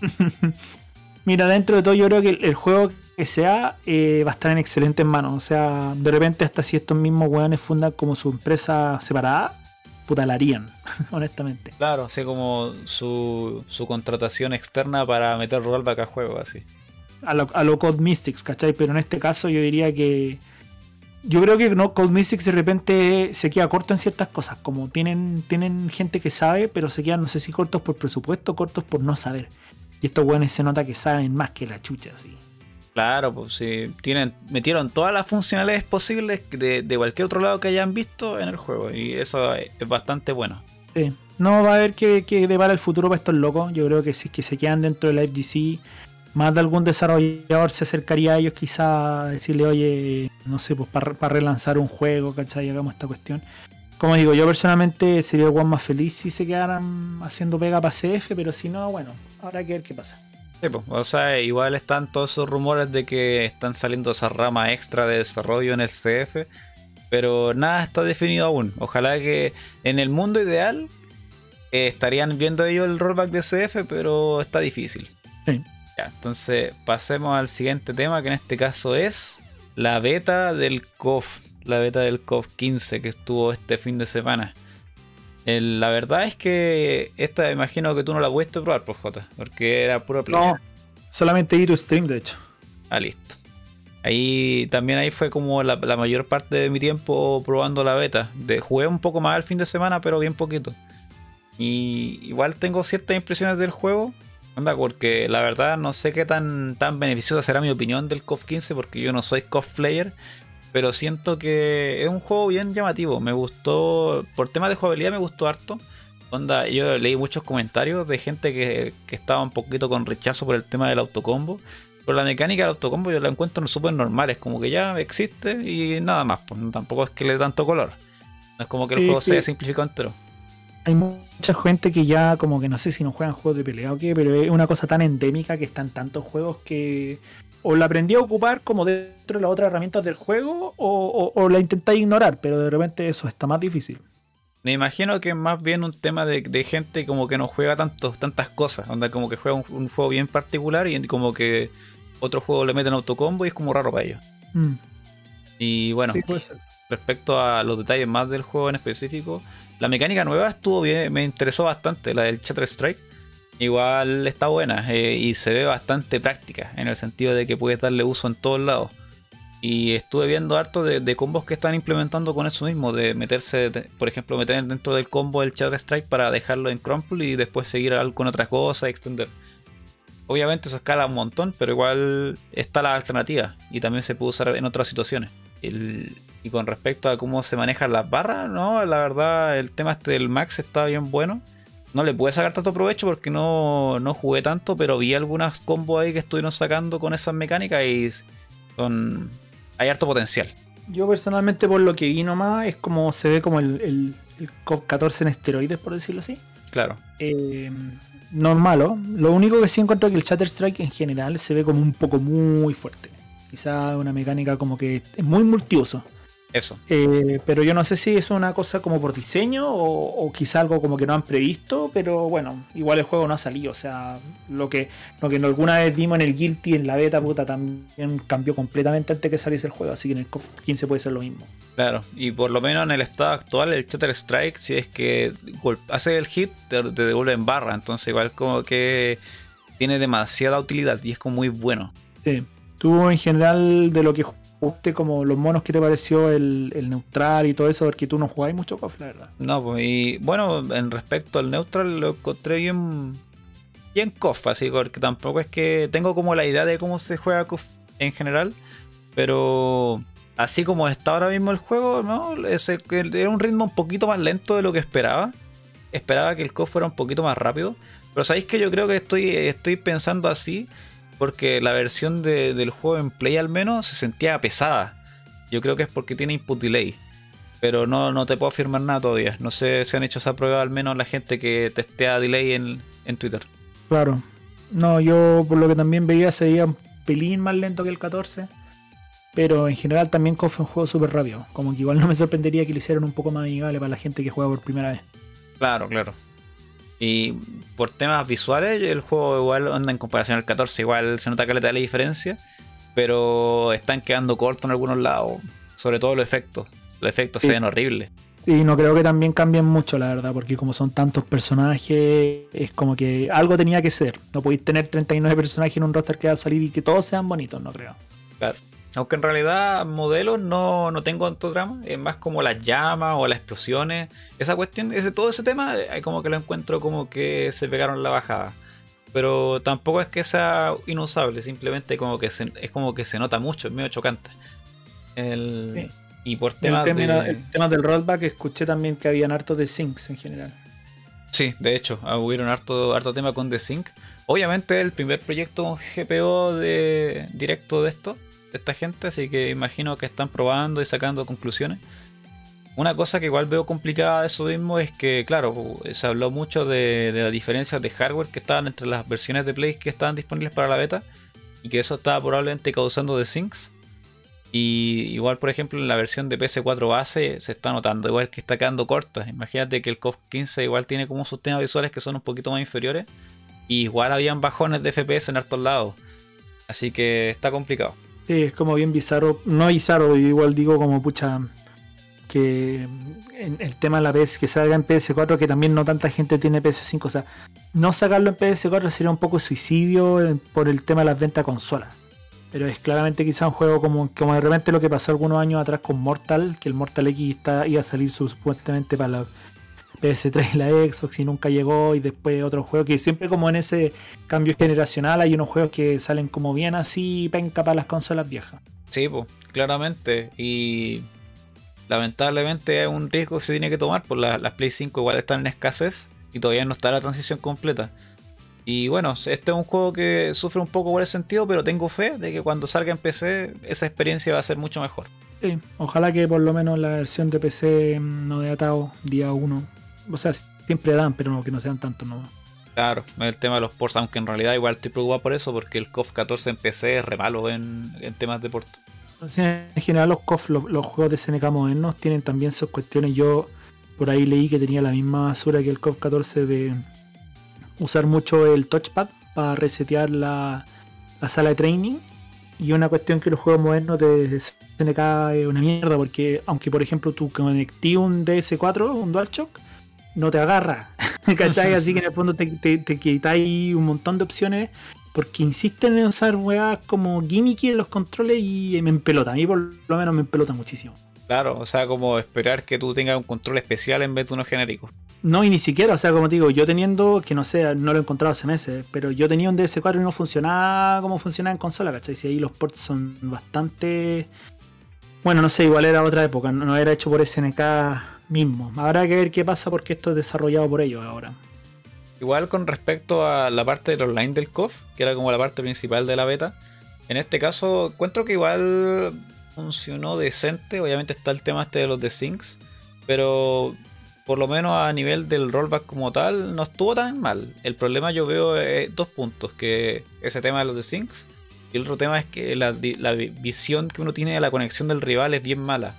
Mira, dentro de todo yo creo que el, el juego que sea eh, va a estar en excelentes manos. O sea, de repente hasta si estos mismos weones fundan como su empresa separada, puta la harían, honestamente. Claro, así como su, su contratación externa para meter rollback a juego, así. A lo, a lo Code Mystics, ¿cachai? Pero en este caso yo diría que yo creo que no, Code Mystics de repente se queda corto en ciertas cosas. Como tienen, tienen gente que sabe, pero se quedan, no sé si cortos por presupuesto, cortos por no saber. Y estos weones se nota que saben más que la chucha, así. Claro, pues sí, tienen, metieron todas las funcionalidades posibles de, de cualquier otro lado que hayan visto en el juego. Y eso es bastante bueno. Sí. No va a haber que, que depara el futuro para estos locos. Yo creo que si es que se quedan dentro de la F G C, más de algún desarrollador se acercaría a ellos quizá a decirle, oye, no sé, pues para pa relanzar un juego, ¿cachai? Hagamos esta cuestión. Como digo, yo personalmente sería el one más feliz si se quedaran haciendo pega para C F, pero si no, bueno, habrá que ver qué pasa. Sí, pues, o sea, igual están todos esos rumores de que están saliendo esa rama extra de desarrollo en el C F, pero nada está definido aún. Ojalá que en el mundo ideal eh, estarían viendo ellos el rollback de C F, pero está difícil. Sí. Ya, entonces pasemos al siguiente tema, que en este caso es la beta del C O F, la beta del C O F quince que estuvo este fin de semana. El, la verdad es que esta imagino que tú no la pudiste probar, por Jota, porque era puro play. No, solamente vi tu stream, de hecho. Ah, listo. Ahí también ahí fue como la, la mayor parte de mi tiempo probando la beta. De, jugué un poco más el fin de semana, pero bien poquito. Y igual tengo ciertas impresiones del juego. Anda, porque la verdad no sé qué tan, tan beneficiosa será mi opinión del C O F quince, porque yo no soy C O F player. Pero siento que es un juego bien llamativo. Me gustó, por temas de jugabilidad me gustó harto. Onda, yo leí muchos comentarios de gente que, que estaba un poquito con rechazo por el tema del autocombo. Pero la mecánica del autocombo yo la encuentro súper normal. Es como que ya existe y nada más. Pues tampoco es que le dé tanto color. No es como que el sí, juego sí. se simplificado entero. Hay mucha gente que ya como que no sé si no juegan juegos de pelea o qué, pero es una cosa tan endémica que están tantos juegos que o la aprendí a ocupar como dentro de las otras herramientas del juego o, o, o la intenté ignorar, pero de repente eso está más difícil. Me imagino que es más bien un tema de, de gente como que no juega tantos, tantas cosas. Onda como que juega un, un juego bien particular y como que otro juego le meten autocombo y es como raro para ellos. Mm. Y bueno, Sí, puede ser. respecto a los detalles más del juego en específico, la mecánica nueva estuvo bien, me interesó bastante, la del Shatter Strike. Igual está buena eh, y se ve bastante práctica, en el sentido de que puedes darle uso en todos lados. Y estuve viendo harto de, de combos que están implementando con eso mismo, de meterse, de, por ejemplo, meter dentro del combo el Shatter Strike para dejarlo en crumple y después seguir con otras cosas, extender. Obviamente eso escala un montón, pero igual está la alternativa y también se puede usar en otras situaciones. El, y con respecto a cómo se manejan las barras, no, la verdad el tema este del Max está bien bueno. No le pude sacar tanto provecho porque no, no jugué tanto, pero vi algunas combos ahí que estuvieron sacando con esas mecánicas y son, hay harto potencial. Yo personalmente por lo que vi nomás es como se ve como el, el, el C O V catorce en esteroides, por decirlo así. Claro. Eh, no es malo. Lo único que sí encuentro es que el Shatter Strike en general se ve como un poco muy fuerte. Quizá una mecánica como que es muy multiuso. Eso. Eh, pero yo no sé si es una cosa como por diseño o, o quizá algo como que no han previsto, pero bueno, igual el juego no ha salido. O sea, lo que, lo que alguna vez vimos en el Guilty, en la beta, puta, también cambió completamente antes que saliese el juego. Así que en el C O V quince puede ser lo mismo. Claro, y por lo menos en el estado actual, el Shatter Strike, si es que hace el hit, te, te devuelve en barra. Entonces, igual como que tiene demasiada utilidad y es como muy bueno. Sí. Tú, en general, de lo que jugaste, como los monos, ¿qué te pareció el, el neutral y todo eso? Porque tú no jugáis mucho C O V, la verdad. No, pues, y bueno, en respecto al neutral, lo encontré bien, bien C O V, así, porque tampoco es que tengo como la idea de cómo se juega C O V en general, pero así como está ahora mismo el juego, ¿no? Ese, era un ritmo un poquito más lento de lo que esperaba. Esperaba que el C O V fuera un poquito más rápido. Pero sabéis que yo creo que estoy, estoy pensando así porque la versión de, del juego en Play al menos se sentía pesada. Yo creo que es porque tiene input delay. Pero no, no te puedo afirmar nada todavía. No sé si han hecho esa prueba al menos la gente que testea delay en, en Twitter. Claro. No, yo por lo que también veía se veía un pelín más lento que el catorce. Pero en general también C O V es un juego súper rápido. Como que igual no me sorprendería que lo hicieran un poco más amigable para la gente que juega por primera vez. Claro, claro. Y por temas visuales, el juego igual anda en comparación al catorce. Igual se nota que le da la diferencia. Pero están quedando cortos en algunos lados. Sobre todo los efectos. Los efectos sí se ven horribles. Sí, no creo que también cambien mucho, la verdad. Porque como son tantos personajes, es como que algo tenía que ser. No podéis tener treinta y nueve personajes en un roster que va a salir y que todos sean bonitos, no creo. Claro. Aunque en realidad modelos no, no tengo tanto drama, es más como las llamas o las explosiones. Esa cuestión, ese, todo ese tema, como que lo encuentro como que se pegaron la bajada. Pero tampoco es que sea inusable, simplemente como que se, es como que se nota mucho, es medio chocante. El, sí. Y por temas el tema, de... el tema del rollback, escuché también que habían hartos de syncs en general. Sí, de hecho, hubieron harto, harto tema con The Sync. Obviamente el primer proyecto G P O de directo de esto. De esta gente, así que imagino que están probando y sacando conclusiones. Una cosa que igual veo complicada de eso mismo es que, claro, se habló mucho de, de las diferencias de hardware que estaban entre las versiones de Play que estaban disponibles para la beta y que eso estaba probablemente causando desyncs. Y igual, por ejemplo, en la versión de P S cuatro base se está notando igual que está quedando corta. Imagínate que el C O V quince igual tiene como sus temas visuales que son un poquito más inferiores y igual habían bajones de F P S en hartos lados. Así que está complicado. Sí, es como bien bizarro, no bizarro, igual digo como pucha, que en el tema de la P S, que salga en P S cuatro, que también no tanta gente tiene P S cinco, o sea, no sacarlo en P S cuatro sería un poco suicidio por el tema de las ventas consolas, pero es claramente quizá un juego como, como de repente lo que pasó algunos años atrás con Mortal, que el Mortal X está, iba a salir supuestamente para la P S tres y la Xbox y nunca llegó, y después otro juego que siempre como en ese cambio generacional hay unos juegos que salen como bien así penca para las consolas viejas. Sí, pues, claramente, y lamentablemente es un riesgo que se tiene que tomar, por la, las Play cinco igual están en escasez y todavía no está la transición completa. Y bueno, este es un juego que sufre un poco por ese sentido, pero tengo fe de que cuando salga en P C esa experiencia va a ser mucho mejor. Sí, ojalá que por lo menos la versión de P C no de atado día uno. O sea, siempre dan, pero no, que no sean tantos nomás. Claro, el tema de los ports, aunque en realidad igual estoy preocupado por eso, porque el C O V catorce en P C es re malo en, en temas de port. Entonces, en general los C O V, los, los juegos de S N K modernos tienen también sus cuestiones. Yo por ahí leí que tenía la misma basura que el C O V catorce de usar mucho el touchpad para resetear la, la sala de training. y una cuestión que los juegos modernos de S N K es una mierda, porque aunque por ejemplo tú conectí un D S cuatro, un DualShock, no te agarra, ¿cachai? Así que en el fondo te, te, te quitáis un montón de opciones porque insisten en usar weas como gimmicky en los controles y me empelota. A mí por lo menos me empelota muchísimo. Claro, o sea, como esperar que tú tengas un control especial en vez de uno genérico. No, y ni siquiera, o sea, como te digo, yo teniendo, que no sé, no lo he encontrado hace meses, pero yo tenía un D S cuatro y no funcionaba como funcionaba en consola, ¿cachai? Si ahí los ports son bastante... Bueno, no sé, igual era otra época, no era hecho por S N K mismo. Habrá que ver qué pasa porque esto es desarrollado por ellos ahora. Igual con respecto a la parte del online del C O F, que era como la parte principal de la beta, en este caso encuentro que igual funcionó decente. Obviamente está el tema este de los desyncs, pero por lo menos a nivel del rollback como tal no estuvo tan mal. El problema yo veo eh, dos puntos, que ese tema de los desyncs, y el otro tema es que la, la visión que uno tiene de la conexión del rival es bien mala,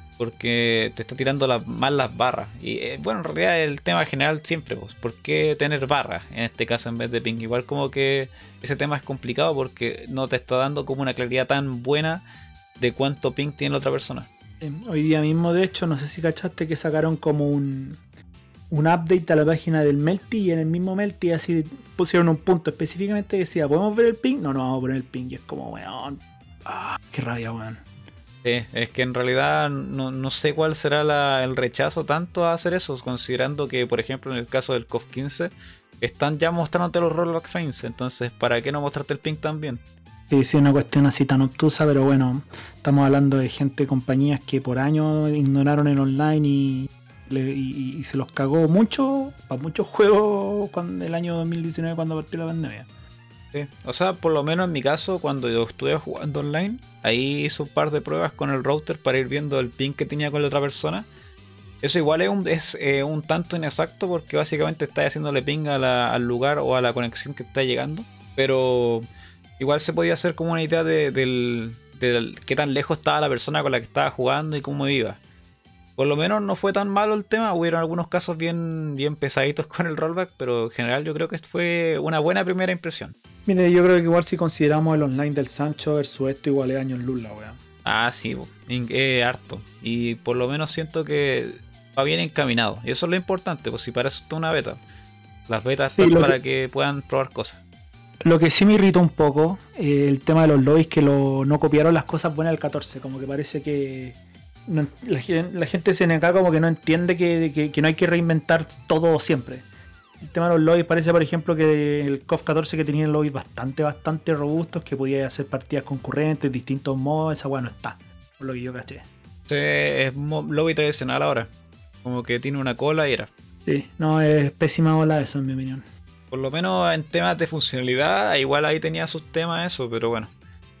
porque te está tirando la, mal las barras. Y eh, bueno, en realidad el tema general siempre, pues, ¿por qué tener barras en este caso en vez de ping? Igual como que ese tema es complicado porque no te está dando como una claridad tan buena de cuánto ping tiene la otra persona. Eh, hoy día mismo, de hecho, no sé si cachaste que sacaron como un, un update a la página del Melty, y en el mismo Melty así pusieron un punto específicamente que decía, ¿podemos ver el ping? No, no vamos a poner el ping. Y es como, weón, ah, qué rabia, weón. Sí, es que en realidad no, no sé cuál será la, el rechazo tanto a hacer eso, considerando que, por ejemplo, en el caso del C O F quince, están ya mostrándote los rollback frames, entonces, ¿para qué no mostrarte el ping también? Sí, sí, una cuestión así tan obtusa, pero bueno, estamos hablando de gente, compañías que por años ignoraron el online y, le, y, y se los cagó mucho, para muchos juegos cuando, el año dos mil diecinueve cuando partió la pandemia. Sí. O sea, por lo menos en mi caso, cuando yo estuve jugando online, ahí hice un par de pruebas con el router para ir viendo el ping que tenía con la otra persona. Eso igual es un, es, eh, un tanto inexacto porque básicamente estás haciéndole ping a la, al lugar o a la conexión que está llegando. Pero igual se podía hacer como una idea de, del, del qué tan lejos estaba la persona con la que estaba jugando y cómo iba. Por lo menos no fue tan malo el tema, hubieron algunos casos bien, bien pesaditos con el rollback, pero en general yo creo que fue una buena primera impresión. Mire, yo creo que igual si consideramos el online del Sancho versus esto, igual es años luz la weá. Ah, sí, es eh, harto. Y por lo menos siento que va bien encaminado. Y eso es lo importante, pues si para eso está una beta. Las betas sí, están lo para que, que puedan probar cosas. Lo que sí me irritó un poco, eh, el tema de los lobbies, que lo, no copiaron las cosas buenas del catorce, como que parece que... No, la, la gente de S N K como que no entiende que, que, que no hay que reinventar todo siempre. El tema de los lobbies parece, por ejemplo, que el C O F catorce que tenía lobbies bastante, bastante robustos, que podía hacer partidas concurrentes, distintos modos, esa weá no está, por lo que yo caché. Sí, es lobby tradicional ahora. Como que tiene una cola y era. Sí, no, es pésima ola eso en mi opinión. Por lo menos en temas de funcionalidad, igual ahí tenía sus temas eso, pero bueno.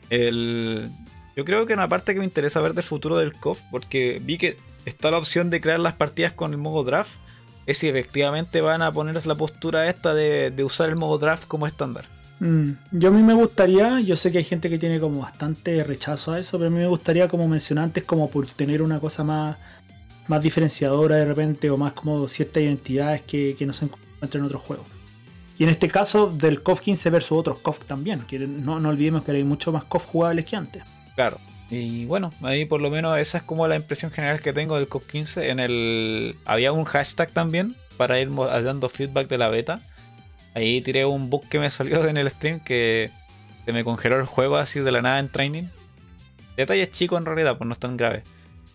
El... Yo creo que una parte que me interesa ver del futuro del C O F, porque vi que está la opción de crear las partidas con el modo draft, es si efectivamente van a ponerse la postura esta de, de usar el modo draft como estándar. Mm, yo a mí me gustaría, yo sé que hay gente que tiene como bastante rechazo a eso, pero a mí me gustaría, como mencioné antes, como por tener una cosa más, más diferenciadora de repente, o más como ciertas identidades que, que no se encuentran en otros juegos. Y en este caso del C O F quince versus otros C O F también, que no, no olvidemos que hay mucho más C O F jugables que antes. Claro, y bueno, ahí por lo menos esa es como la impresión general que tengo del C O F quince. En el había un hashtag también para ir dando feedback de la beta. Ahí tiré un bug que me salió en el stream que se me congeló el juego así de la nada en training. Detalles chicos en realidad, pues no es tan grave.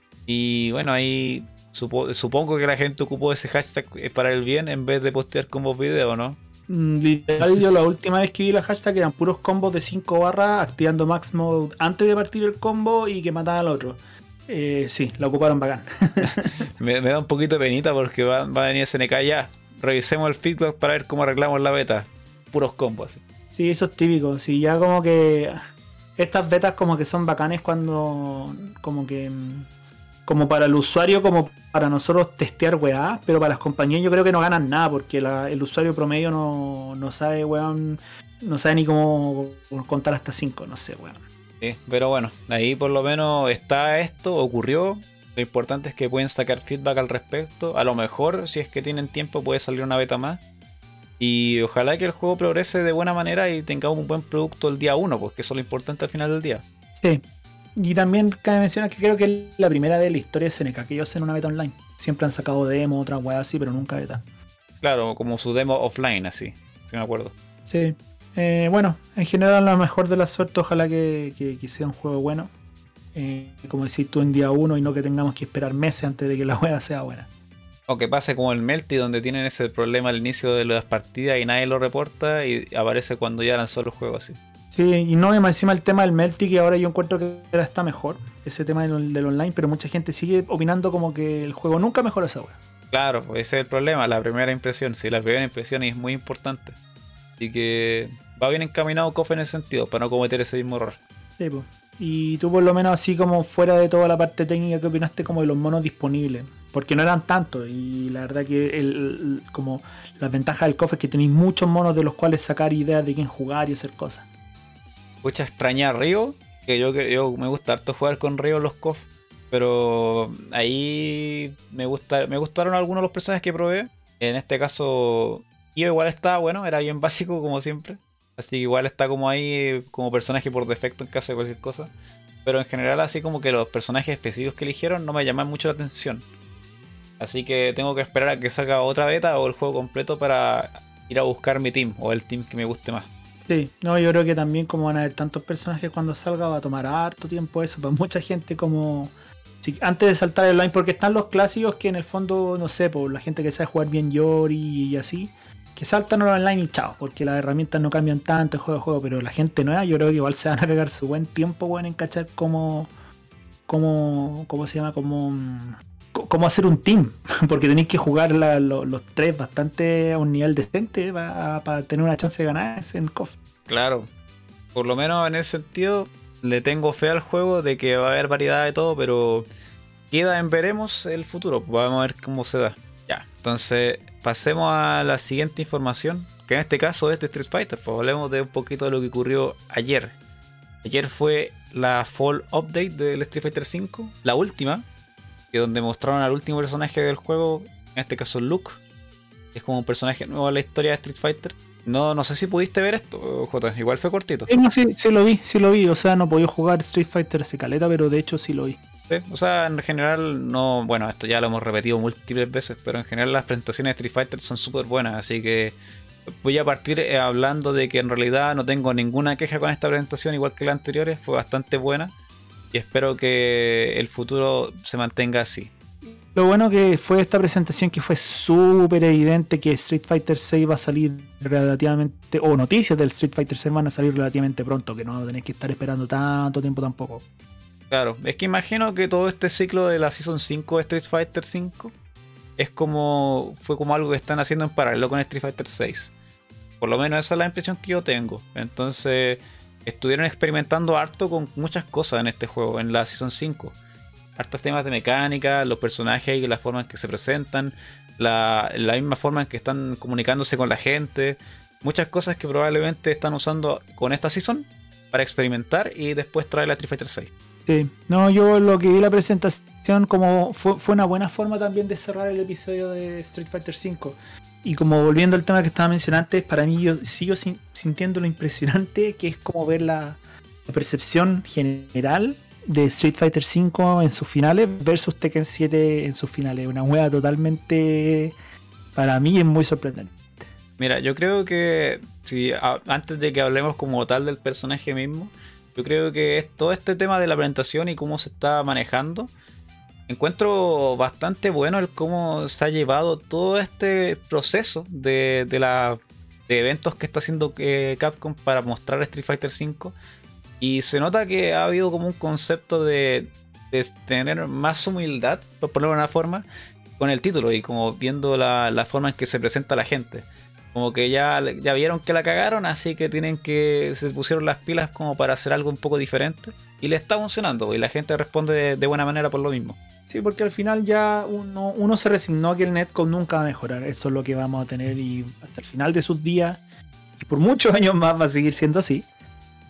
Y bueno, ahí supo, supongo que la gente ocupó ese hashtag para el bien en vez de postear combos video, ¿no? Literal, yo la última vez que vi la hashtag eran puros combos de cinco barras activando max mode antes de partir el combo y que mataban al otro. Eh, sí, la ocuparon bacán. me, me da un poquito de penita porque va, va a venir S N K ya. Revisemos el feedback para ver cómo arreglamos la beta. Puros combos. Así. Sí, eso es típico. Sí, ya como que estas betas como que son bacanes cuando como que como para el usuario, como para nosotros testear weá, pero para las compañías yo creo que no ganan nada, porque la, el usuario promedio no, no sabe, weón, no sabe ni cómo contar hasta cinco, no sé, weón. Sí, pero bueno, ahí por lo menos está esto, ocurrió. Lo importante es que pueden sacar feedback al respecto. A lo mejor, si es que tienen tiempo, puede salir una beta más. Y ojalá que el juego progrese de buena manera y tengamos un buen producto el día uno, porque eso es lo importante al final del día. Sí. Y también cabe mencionar que creo que es la primera de la historia de S N K que ellos hacen una beta online. Siempre han sacado demo, otras weas así, pero nunca beta. Claro, como su demo offline, así, si me acuerdo. Sí. Eh, bueno, en general la mejor de la suerte, ojalá que, que, que sea un juego bueno. Eh, como decís tú, en día uno y no que tengamos que esperar meses antes de que la wea sea buena. O que pase como el Melty, donde tienen ese problema al inicio de las partidas y nadie lo reporta y aparece cuando ya lanzó el juego así. Sí, y no, y más encima el tema del Melty, que ahora yo encuentro que ahora está mejor, ese tema del, del online, pero mucha gente sigue opinando como que el juego nunca mejoró esa wea. Claro, ese es el problema, la primera impresión. Sí, la primera impresión es muy importante. Así que va bien encaminado K O F en ese sentido, para no cometer ese mismo error. Sí, pues. Y tú por lo menos así como fuera de toda la parte técnica, ¿qué opinaste como de los monos disponibles? Porque no eran tantos y la verdad que el, el, como la ventaja del K O F es que tenéis muchos monos de los cuales sacar ideas de quién jugar y hacer cosas. Pucha, extrañar a Ryo, que yo, que yo me gusta harto jugar con Ryo en los K O F, pero ahí me gusta me gustaron algunos de los personajes que probé. En este caso, Kyo igual estaba bueno, era bien básico como siempre. Así que igual está como ahí como personaje por defecto en caso de cualquier cosa. Pero en general así como que los personajes específicos que eligieron no me llaman mucho la atención. Así que tengo que esperar a que salga otra beta o el juego completo para ir a buscar mi team o el team que me guste más. Sí, no, yo creo que también como van a haber tantos personajes cuando salga va a tomar harto tiempo eso. Para mucha gente como... Si, antes de saltar el online, porque están los clásicos que en el fondo, no sé, por la gente que sabe jugar bien Yori y así... Que saltan al online y chao, porque las herramientas no cambian tanto de juego a juego, pero la gente nueva yo creo que igual se van a pegar su buen tiempo, bueno, en cachar cómo, cómo, cómo se llama, cómo, cómo hacer un team, porque tenéis que jugar la, lo, los tres bastante a un nivel decente para pa tener una chance de ganar en K O F. Claro, por lo menos en ese sentido le tengo fe al juego de que va a haber variedad de todo, pero queda en veremos el futuro, vamos a ver cómo se da. Ya, entonces pasemos a la siguiente información, que en este caso es de Street Fighter, pues hablemos de un poquito de lo que ocurrió ayer. Ayer fue la Fall Update del Street Fighter cinco, la última, que donde mostraron al último personaje del juego, en este caso Luke, que es como un personaje nuevo en la historia de Street Fighter. No, no sé si pudiste ver esto, Jota, igual fue cortito. Sí, no, sí, sí lo vi, sí lo vi, o sea, no podía jugar Street Fighter hace caleta, pero de hecho sí lo vi. Sí, o sea, en general, no, bueno, esto ya lo hemos repetido múltiples veces, pero en general las presentaciones de Street Fighter son súper buenas, así que voy a partir eh, hablando de que en realidad no tengo ninguna queja con esta presentación, igual que las anteriores, fue bastante buena y espero que el futuro se mantenga así. Lo bueno que fue esta presentación que fue súper evidente que Street Fighter seis va a salir relativamente, o noticias del Street Fighter seis van a salir relativamente pronto, que no tenéis que estar esperando tanto tiempo tampoco. Claro, es que imagino que todo este ciclo de la Season cinco de Street Fighter cinco es como fue como algo que están haciendo en paralelo con Street Fighter seis. Por lo menos esa es la impresión que yo tengo. Entonces estuvieron experimentando harto con muchas cosas en este juego, en la Season cinco. Hartos temas de mecánica, los personajes y la forma en que se presentan, la, la misma forma en que están comunicándose con la gente. Muchas cosas que probablemente están usando con esta Season para experimentar y después traer la Street Fighter seis. Sí, no, yo lo que vi la presentación como fue, fue una buena forma también de cerrar el episodio de Street Fighter cinco. Y como volviendo al tema que estaba mencionando antes, para mí yo sigo sin, sintiendo lo impresionante que es como ver la, la percepción general de Street Fighter cinco en sus finales versus Tekken siete en sus finales. Una hueá totalmente, para mí es muy sorprendente. Mira, yo creo que si a, antes de que hablemos como tal del personaje mismo, yo creo que es todo este tema de la presentación y cómo se está manejando. Encuentro bastante bueno el cómo se ha llevado todo este proceso de, de, la, de eventos que está haciendo eh, Capcom para mostrar Street Fighter cinco. Y se nota que ha habido como un concepto de, de tener más humildad, por ponerlo de una forma, con el título y como viendo la, la forma en que se presenta la gente. Como que ya, ya vieron que la cagaron, así que tienen que se pusieron las pilas como para hacer algo un poco diferente. Y le está funcionando y la gente responde de, de buena manera por lo mismo. Sí, porque al final ya uno, uno se resignó a que el netcode nunca va a mejorar. Eso es lo que vamos a tener y hasta el final de sus días, y por muchos años más va a seguir siendo así.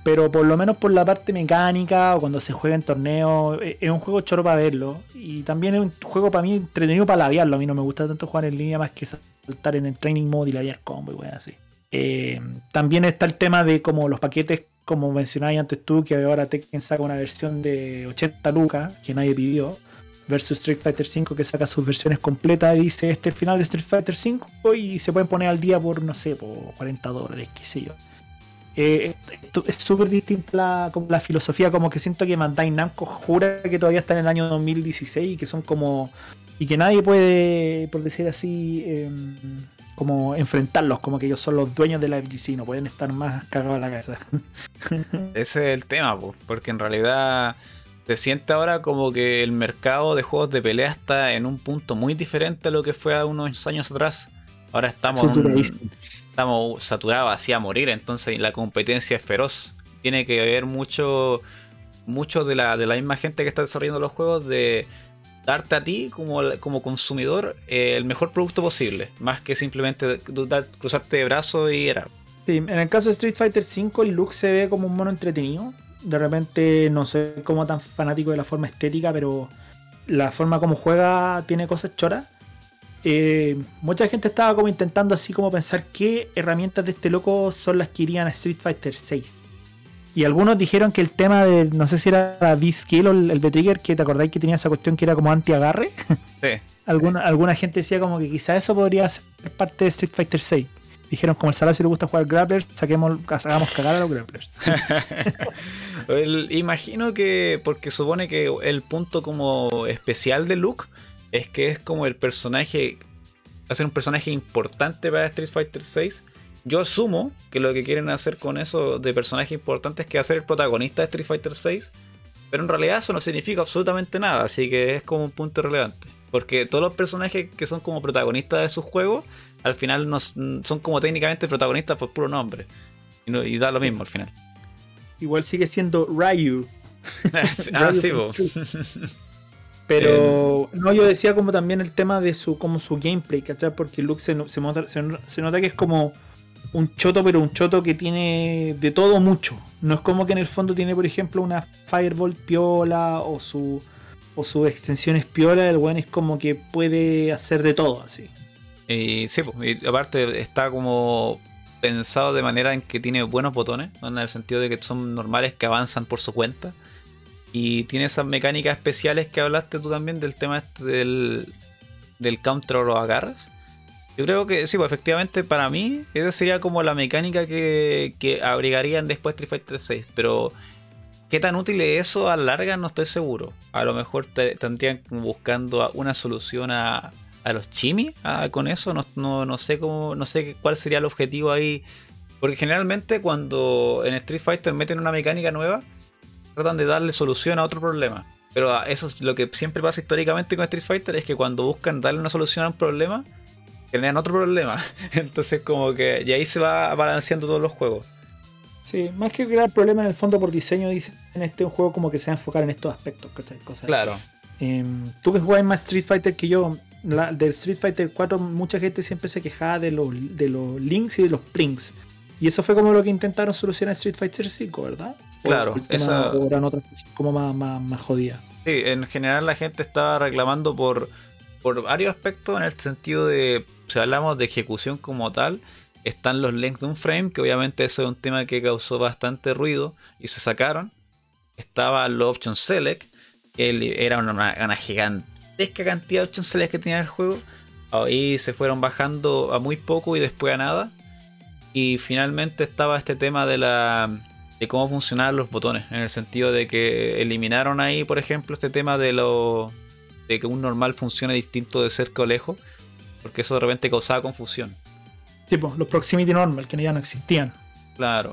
pero por lo menos por la parte mecánica o cuando se juega en torneos, es, es un juego choro para verlo. Y también es un juego para mí entretenido para labiarlo. A mí no me gusta tanto jugar en línea más que saltar en el training mode y labiar combo y weón así. Eh, también está el tema de como los paquetes, como mencionabas antes tú, que ahora Tekken saca una versión de ochenta lucas que nadie pidió, versus Street Fighter cinco que saca sus versiones completas y dice este es el final de Street Fighter cinco y se pueden poner al día por, no sé, por cuarenta dólares, qué sé yo. Eh, es súper distinta la, como la filosofía, como que siento que Bandai Namco jura que todavía está en el año dos mil dieciséis y que son como... y que nadie puede, por decir así, eh, como enfrentarlos, como que ellos son los dueños de la F G C, no pueden estar más cagados a la cabeza. Ese es el tema, po, porque en realidad se siente ahora como que el mercado de juegos de pelea está en un punto muy diferente a lo que fue hace unos años atrás. Ahora estamos, un, estamos saturados así a morir, entonces la competencia es feroz. Tiene que ver mucho, mucho de la, de la misma gente que está desarrollando los juegos de darte a ti como, como consumidor eh, el mejor producto posible, más que simplemente dar, cruzarte de brazos y era. Sí, en el caso de Street Fighter cinco el look se ve como un mono entretenido. De repente no soy como tan fanático de la forma estética, pero la forma como juega tiene cosas choras. Eh, mucha gente estaba como intentando así como pensar qué herramientas de este loco son las que irían a Street Fighter seis. Y algunos dijeron que el tema de, no sé si era la V-Skill o el, el de Trigger, que te acordáis que tenía esa cuestión que era como anti-agarre. Sí. alguna, alguna gente decía como que quizá eso podría ser parte de Street Fighter seis. Dijeron como el Salacio le gusta jugar grapplers, saquemos, hagamos cagar a los grapplers. el, imagino que, porque supone que el punto como especial de Luke es que es como el personaje, va a ser un personaje importante para Street Fighter seis. Yo asumo que lo que quieren hacer con eso de personaje importante es que va a ser el protagonista de Street Fighter seis, pero en realidad eso no significa absolutamente nada, así que es como un punto relevante. Porque todos los personajes que son como protagonistas de sus juegos, al final no, son como técnicamente protagonistas por puro nombre. Y, no, y da lo mismo al final. Igual sigue siendo Ryu. ah, sí, bo. Pero eh, no, yo decía como también el tema de su como su gameplay, ¿cachai? Porque Luke se, se, nota, se, se nota que es como un choto, pero un choto que tiene de todo mucho. No es como que en el fondo tiene, por ejemplo, una Firebolt piola o su o sus extensiones piola. El weón es como que puede hacer de todo así. Y sí, y aparte está como pensado de manera en que tiene buenos botones, ¿no? En el sentido de que son normales que avanzan por su cuenta. Y tiene esas mecánicas especiales que hablaste tú también del tema este del, del counter o los agarres. Yo creo que sí, pues efectivamente para mí esa sería como la mecánica que, que abrigarían después Street Fighter seis. Pero qué tan útil es eso a la larga no estoy seguro. A lo mejor te, tendrían buscando una solución a, a los chimis ah, con eso. No, no, no sé cómo, no sé cuál sería el objetivo ahí. Porque generalmente cuando en Street Fighter meten una mecánica nueva, tratan de darle solución a otro problema. Pero eso es lo que siempre pasa históricamente con Street Fighter, es que cuando buscan darle una solución a un problema, generan otro problema. Entonces como que y ahí se va balanceando todos los juegos. Sí, más que crear problema en el fondo por diseño, dicen en este un juego como que se va a enfocar en estos aspectos, ¿cachai? Cosas claro. Así. Eh, tú que jugás más Street Fighter que yo, la, del Street Fighter cuatro mucha gente siempre se quejaba de los, de los links y de los plinks. Y eso fue como lo que intentaron solucionar Street Fighter cinco, ¿verdad? Claro, esa... o eran otras cosas como más, más, más jodidas. Sí, en general la gente estaba reclamando por, por varios aspectos, en el sentido de, si hablamos de ejecución como tal, están los lengths de un frame, que obviamente eso es un tema que causó bastante ruido y se sacaron. Estaba los option select, que era una, una gigantesca cantidad de option select que tenía el juego. Ahí se fueron bajando a muy poco y después a nada. Y finalmente estaba este tema de la de cómo funcionaban los botones, en el sentido de que eliminaron ahí, por ejemplo, este tema de lo de que un normal funcione distinto de cerca o lejos, porque eso de repente causaba confusión. Tipo, los proximity normal, que ya no existían. Claro.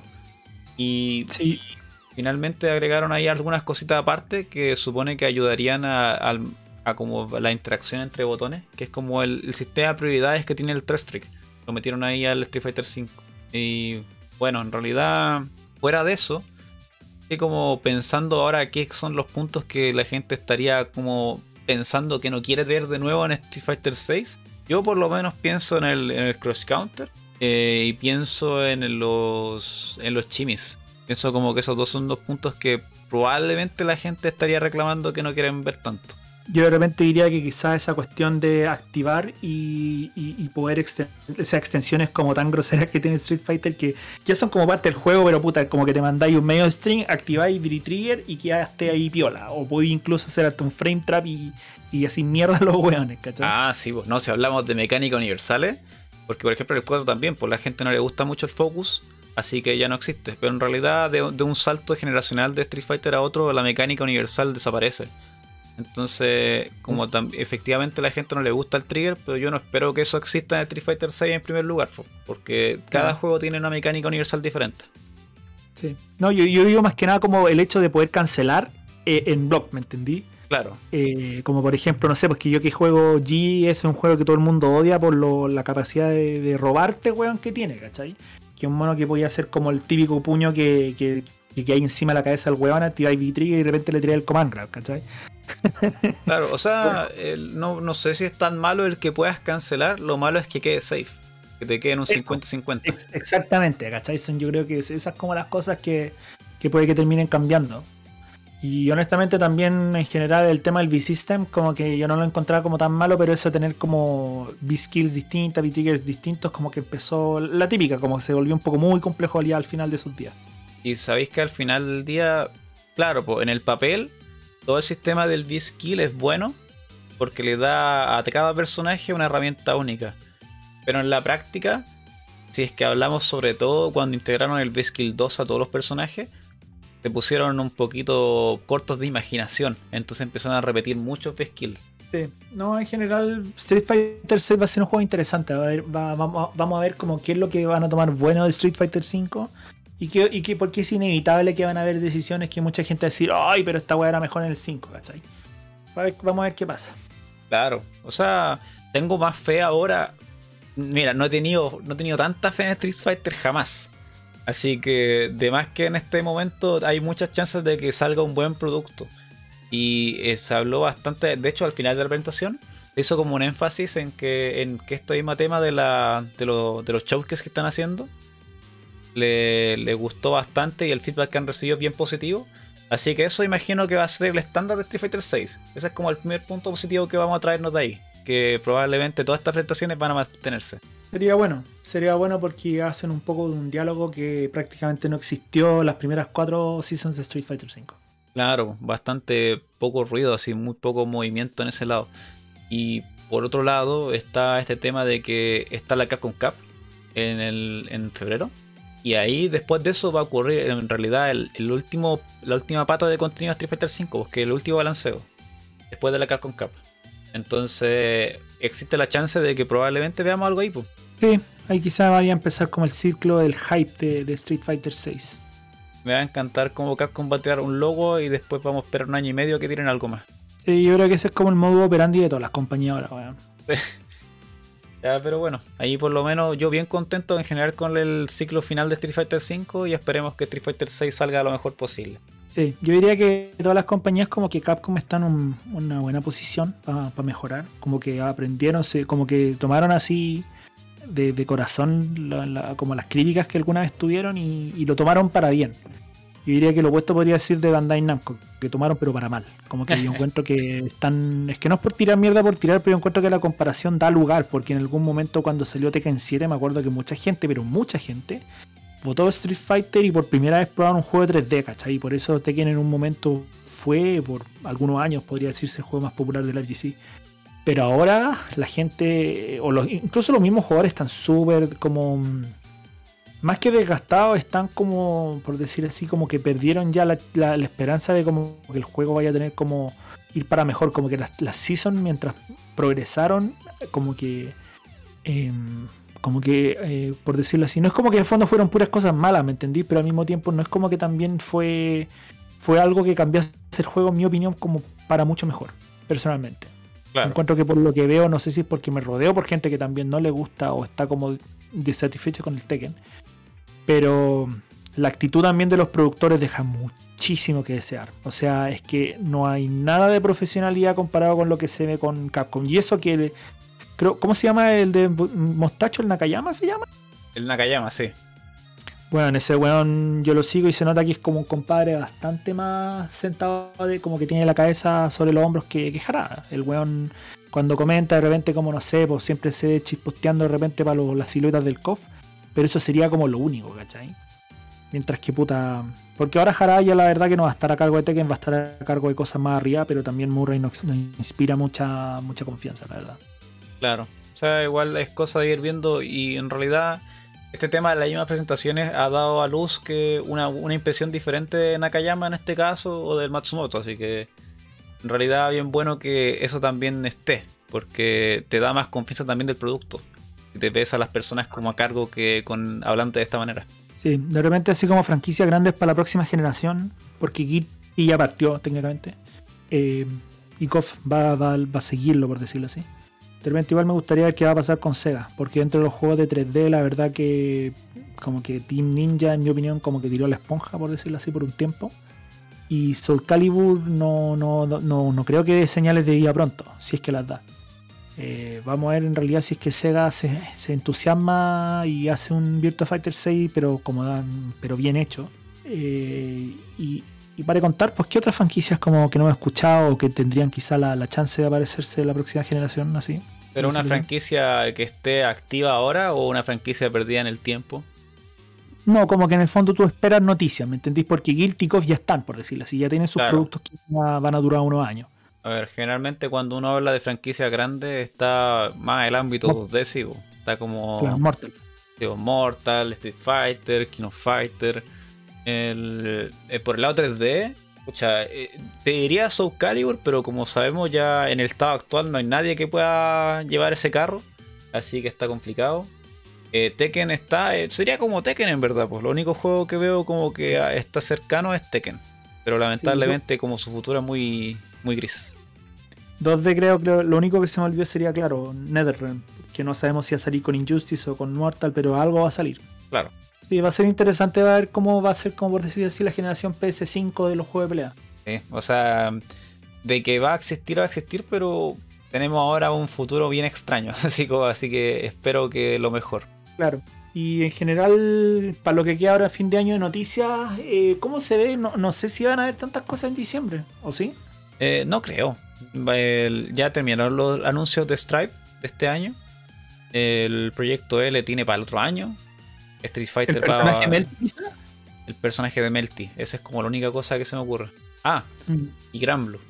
Y sí. Finalmente agregaron ahí algunas cositas aparte que supone que ayudarían a, a, a como la interacción entre botones, que es como el, el sistema de prioridades que tiene el tres trick. Lo metieron ahí al Street Fighter cinco. Y bueno, en realidad, fuera de eso, estoy como pensando ahora qué son los puntos que la gente estaría como pensando que no quiere ver de nuevo en Street Fighter seis. Yo por lo menos pienso en el, en el cross counter eh, y pienso en los, en los chimis. Pienso como que esos dos son dos puntos que probablemente la gente estaría reclamando que no quieren ver tanto. Yo de repente diría que quizás esa cuestión de activar y, y, y poder extender esas extensiones como tan groseras que tiene Street Fighter, que ya son como parte del juego, pero puta, como que te mandáis un medio string, activáis Beauty Trigger y quedaste ahí piola. O podéis incluso hacer hasta un frame trap y, y así mierda los weones, ¿cachai? Ah, sí, pues no, si hablamos de mecánicas universales, porque por ejemplo el cuatro también, pues la gente no le gusta mucho el focus, así que ya no existe. Pero en realidad de, de un salto generacional de Street Fighter a otro, la mecánica universal desaparece. Entonces, como tam- efectivamente a la gente no le gusta el trigger, pero yo no espero que eso exista en Street Fighter seis en primer lugar, porque cada Claro. juego tiene una mecánica universal diferente. Sí. No, yo, yo digo más que nada como el hecho de poder cancelar eh, en block, ¿me entendí? Claro, Eh, como por ejemplo, no sé, pues que yo que juego G es un juego que todo el mundo odia por lo, la capacidad de, de robarte, weón, que tiene, ¿cachai? Que un mono que podía ser como el típico puño que, que, que hay encima de la cabeza del weón, activáis V-Trigger y de repente le tiráis el command grab, ¿cachai? claro, o sea, el- no, no sé si es tan malo el que puedas cancelar, lo malo es que quede safe, que te quede en un Eso. cincuenta cincuenta. Ex- exactamente, ¿cachai? Son, yo creo que es- esas como las cosas que, que puede que terminen cambiando. Y honestamente también en general el tema del V-System como que yo no lo encontraba como tan malo, pero eso de tener como V-Skills distintas, V-Triggers distintos, como que empezó la típica, como se volvió un poco muy complejo ya al final de sus días. Y sabéis que al final del día, claro, pues en el papel, todo el sistema del V-Skill es bueno, porque le da a cada personaje una herramienta única. Pero en la práctica, si es que hablamos sobre todo cuando integraron el V-Skill dos a todos los personajes, se pusieron un poquito cortos de imaginación. Entonces empezaron a repetir muchos V-Skills. Sí, no, en general Street Fighter seis va a ser un juego interesante. Va a ver- va- vamos, a, vamos a ver como qué es lo que van a tomar bueno de Street Fighter cinco y que, y que porque es inevitable que van a haber decisiones que mucha gente va a decir, ay, pero esta weá era mejor en el cinco, ¿cachai? Va a ver- Vamos a ver qué pasa. Claro, o sea, tengo más fe ahora. Mira, no he tenido, no he tenido tanta fe en Street Fighter jamás. Así que, de más que en este momento hay muchas chances de que salga un buen producto. Y eh, se habló bastante, de hecho al final de la presentación, se hizo como un énfasis en que, en que este mismo tema de, la, de, lo- de los showcases que están haciendo le, le gustó bastante y el feedback que han recibido es bien positivo. Así que eso imagino que va a ser el estándar de Street Fighter seis. Ese es como el primer punto positivo que vamos a traernos de ahí. Que probablemente todas estas presentaciones van a mantenerse. Sería bueno, sería bueno porque hacen un poco de un diálogo que prácticamente no existió las primeras cuatro seasons de Street Fighter cinco. Claro, bastante poco ruido, así muy poco movimiento en ese lado. Y por otro lado está este tema de que está la Capcom Cup en, el, en febrero. Y ahí después de eso va a ocurrir en realidad el, el último, la última pata de contenido de Street Fighter cinco, porque el último balanceo después de la Capcom Cup. Entonces existe la chance de que probablemente veamos algo ahí, pues. Sí, ahí quizá vaya a empezar como el ciclo del hype de, de Street Fighter seis. Me va a encantar cómo Capcom va a tirar un logo y después vamos a esperar un año y medio que tiren algo más. Sí, yo creo que ese es como el modo operandi de todas las compañías ahora, weón. Ya, pero bueno, ahí por lo menos yo bien contento en general con el ciclo final de Street Fighter cinco y esperemos que Street Fighter seis salga lo mejor posible. Sí, yo diría que todas las compañías como que Capcom están en una buena posición para mejorar, como que aprendieron, se- como que tomaron así de, de corazón la- la- como las críticas que alguna vez tuvieron y, y lo tomaron para bien. Yo diría que lo opuesto podría decir de Bandai Namco, que tomaron pero para mal. Como que yo encuentro que están... Es que no es por tirar mierda por tirar, pero yo encuentro que la comparación da lugar, porque en algún momento cuando salió Tekken siete me acuerdo que mucha gente, pero mucha gente, votó Street Fighter y por primera vez probaron un juego de tres D, ¿cachai? Y por eso Tekken en un momento fue, por algunos años podría decirse, el juego más popular del F G C. Pero ahora la gente, o los, incluso los mismos jugadores están súper como... Más que desgastados, están como, por decir así, como que perdieron ya la, la- la esperanza de como que el juego vaya a tener como ir para mejor, como que las, las seasons mientras progresaron, como que... em, como que, eh, por decirlo así, no es como que en el fondo fueron puras cosas malas, ¿me entendí? Pero al mismo tiempo no es como que también fue fue algo que cambió el juego, en mi opinión, como para mucho mejor, personalmente. Claro. Encuentro que por lo que veo, no sé si es porque me rodeo por gente que también no le gusta o está como desatisfecha con el Tekken, pero la actitud también de los productores deja muchísimo que desear. O sea, es que no hay nada de profesionalidad comparado con lo que se ve con Capcom. Y eso que... Creo, ¿cómo se llama el de Mostacho? ¿El Nakayama se llama? El Nakayama, sí. Bueno, en ese weón yo lo sigo y se nota que es como un compadre bastante más sentado, de, como que tiene la cabeza sobre los hombros que, que Jarada. El weón cuando comenta de repente como no sé, pues siempre se ve chisposteando de repente para lo- las siluetas del C O F, pero eso sería como lo único, ¿cachai? Mientras que puta... Porque ahora Jarada ya la verdad que no va a estar a cargo de Tekken, va a estar a cargo de cosas más arriba, pero también Murray nos, nos inspira mucha, mucha confianza, la verdad. Claro. O sea, igual es cosa de ir viendo y en realidad este tema de las mismas presentaciones ha dado a luz que una, una impresión diferente de Nakayama en este caso o del Matsumoto, así que en realidad bien bueno que eso también esté, porque te da más confianza también del producto y te ves a las personas como a cargo que con hablando de esta manera. Sí, de repente así como franquicias grandes para la próxima generación, porque Git y ya partió técnicamente, eh, y K O F va, va, va a seguirlo, por decirlo así. De repente igual me gustaría ver qué va a pasar con Sega, porque dentro de los juegos de tres D la verdad que como que Team Ninja, en mi opinión, como que tiró la esponja, por decirlo así, por un tiempo. Y Soul Calibur no, no, no, no, no creo que dé señales de vida pronto, si es que las da. Eh, vamos a ver en realidad si es que Sega se, se entusiasma y hace un Virtua Fighter seis, pero como dan, pero bien hecho. Eh, y, y para contar, pues qué otras franquicias como que no he escuchado o que tendrían quizá la, la chance de aparecerse en la próxima generación, así. ¿Pero una Sí. franquicia que esté activa ahora o una franquicia perdida en el tiempo? No, como que en el fondo tú esperas noticias, ¿me entendís? Porque Guilty Coff ya están, por decirlo así, ya tienen sus Claro. productos que ya van a durar unos años. A ver, generalmente cuando uno habla de franquicia grande está más el ámbito Mo- dos D, sí, bo. Está como Claro, Mortal. digo, Mortal, Street Fighter, King of Fighter. El, eh, por el lado tres D, pucha, eh, te diría Soul Calibur, pero como sabemos ya en el estado actual no hay nadie que pueda llevar ese carro, así que está complicado. Eh, Tekken está, eh, sería como Tekken en verdad, pues lo único juego que veo como que ah, está cercano es Tekken, pero lamentablemente como su futuro es muy, muy gris. dos D creo que lo único que se me olvidó sería, claro, NetherRealm, que no sabemos si va a salir con Injustice o con Mortal, pero algo va a salir. Claro. Sí, va a ser interesante ver cómo va a ser, como por decir así, la generación P S cinco de los juegos de pelea. Sí, o sea, de que va a existir, va a existir, pero tenemos ahora un futuro bien extraño, así, como, así que espero que lo mejor. Claro. Y en general, para lo que queda ahora a fin de año de noticias, eh, ¿cómo se ve? No, no sé si van a haber tantas cosas en diciembre, ¿o sí? Eh, no creo. El- ya terminaron los anuncios de Stripe de este año. El proyecto L tiene para el otro año. Street ¿El Fighter personaje para Melty quizá? el personaje de Melty. Esa es como la única cosa que se me ocurre. Ah, Mm. y Gran Blue.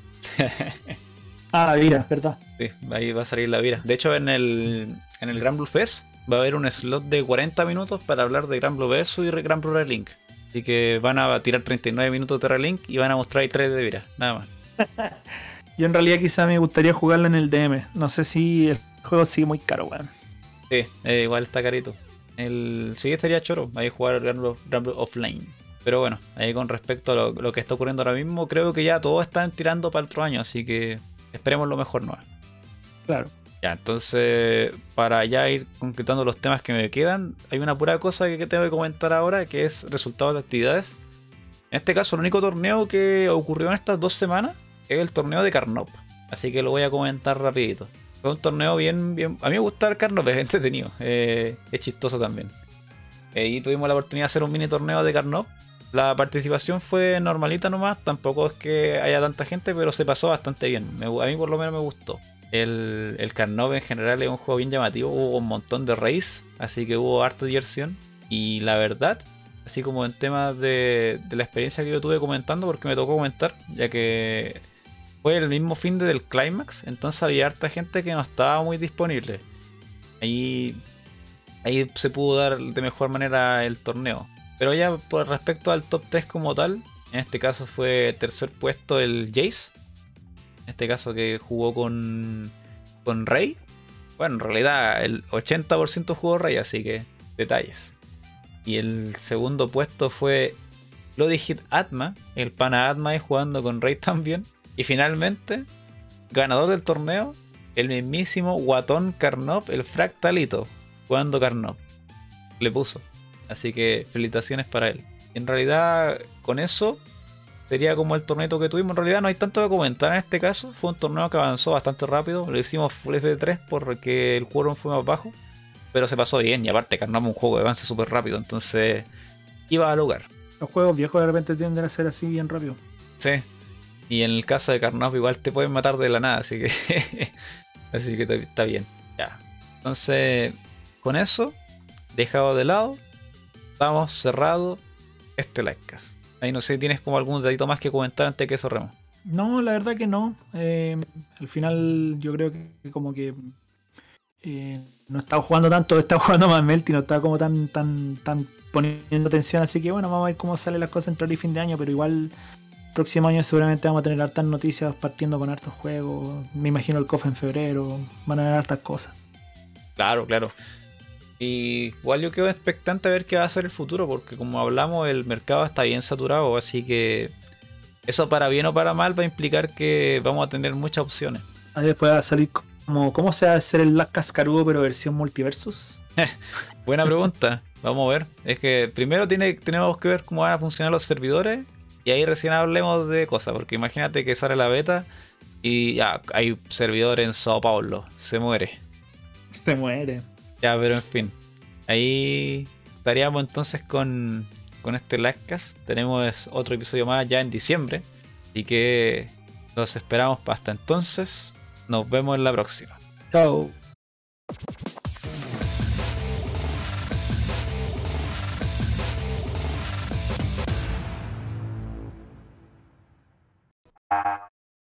Ah, mira, verdad. Sí, ahí va a salir la vira. De hecho, en el, en el Gran Blue Fest va a haber un slot de cuarenta minutos para hablar de Gran Blue Versus y Gran Blue Relink. Así que van a tirar treinta y nueve minutos de Relink y van a mostrar ahí tres de vira. Nada más. Yo en realidad quizá me gustaría jugarlo en el D M. No sé si el juego sigue muy caro, weón. Sí, eh, igual está carito. El sí estaría choro, ahí jugar Gran Blue, Gran Blue Offline. Pero bueno, ahí con respecto a lo, lo que está ocurriendo ahora mismo, creo que ya todos están tirando para el otro año, así que esperemos lo mejor, ¿no? Claro. Ya, entonces, para ya ir concretando los temas que me quedan, hay una pura cosa que tengo que comentar ahora, que es resultados de actividades. En este caso, el único torneo que ocurrió en estas dos semanas es el torneo de Carnop. Así que lo voy a comentar rapidito. Fue un torneo bien, bien... A mí me gusta el Carnop, es entretenido. Eh, es chistoso también. Eh, y tuvimos la oportunidad de hacer un mini torneo de Carnop. La participación fue normalita nomás. Tampoco es que haya tanta gente, pero se pasó bastante bien. Me- a mí por lo menos me gustó. El, el Carnop en general es un juego bien llamativo. Hubo un montón de raids, así que hubo harta diversión. Y la verdad, así como en temas de, de la experiencia que yo tuve comentando, porque me tocó comentar, ya que fue el mismo fin de del Climax, entonces había harta gente que no estaba muy disponible. Ahí, ahí se pudo dar de mejor manera el torneo. Pero ya por respecto al top tres como tal, en este caso fue tercer puesto el Jace. En este caso que jugó con, con Rey. Bueno, en realidad el ochenta por ciento jugó Rey, así que detalles. Y el segundo puesto fue Bloody Hit Atma, el pana Atma ahí jugando con Rey también. Y finalmente, ganador del torneo, el mismísimo Guatón Carnop, el Fractalito, jugando Carnop. Le puso. Así que felicitaciones para él. En realidad, con eso sería como el torneo que tuvimos. En realidad no hay tanto que comentar en este caso. Fue un torneo que avanzó bastante rápido. Lo hicimos full F tres porque el quórum fue más bajo. Pero se pasó bien. Y aparte, Carnop es un juego que avanza súper rápido. Entonces iba al lugar. Los juegos viejos de repente tienden a ser así bien rápido. Sí. Y en el caso de Carnage igual te pueden matar de la nada, así que así que está bien. Ya. Entonces, con eso, dejado de lado, estamos cerrado este livecast. Ahí no sé, ¿tienes como algún detallito más que comentar antes de que cerremos? No, la verdad que no. Eh, al final yo creo que como que eh, no estaba jugando tanto, estaba jugando más Melty, no estaba como tan, tan, tan poniendo atención, así que bueno, vamos a ver cómo salen las cosas entre ahora y fin de año, pero igual próximo año seguramente vamos a tener hartas noticias partiendo con hartos juegos. Me imagino el C O F en febrero, van a haber hartas cosas. Claro, claro. Y igual yo quedo expectante a ver qué va a ser el futuro, porque como hablamos, el mercado está bien saturado, así que eso para bien o para mal va a implicar que vamos a tener muchas opciones. Ahí después va a salir como, ¿cómo se va a hacer el Last Cascarudo pero versión multiversus? Buena pregunta, vamos a ver. Es que primero tiene, tenemos que ver cómo van a funcionar los servidores y ahí recién hablemos de cosas, porque imagínate que sale la beta y ya hay servidor en Sao Paulo, se muere. Se muere. Ya, pero en fin, ahí estaríamos entonces con, con este livecast. Tenemos otro episodio más ya en diciembre, así que los esperamos hasta entonces. Nos vemos en la próxima. Chao.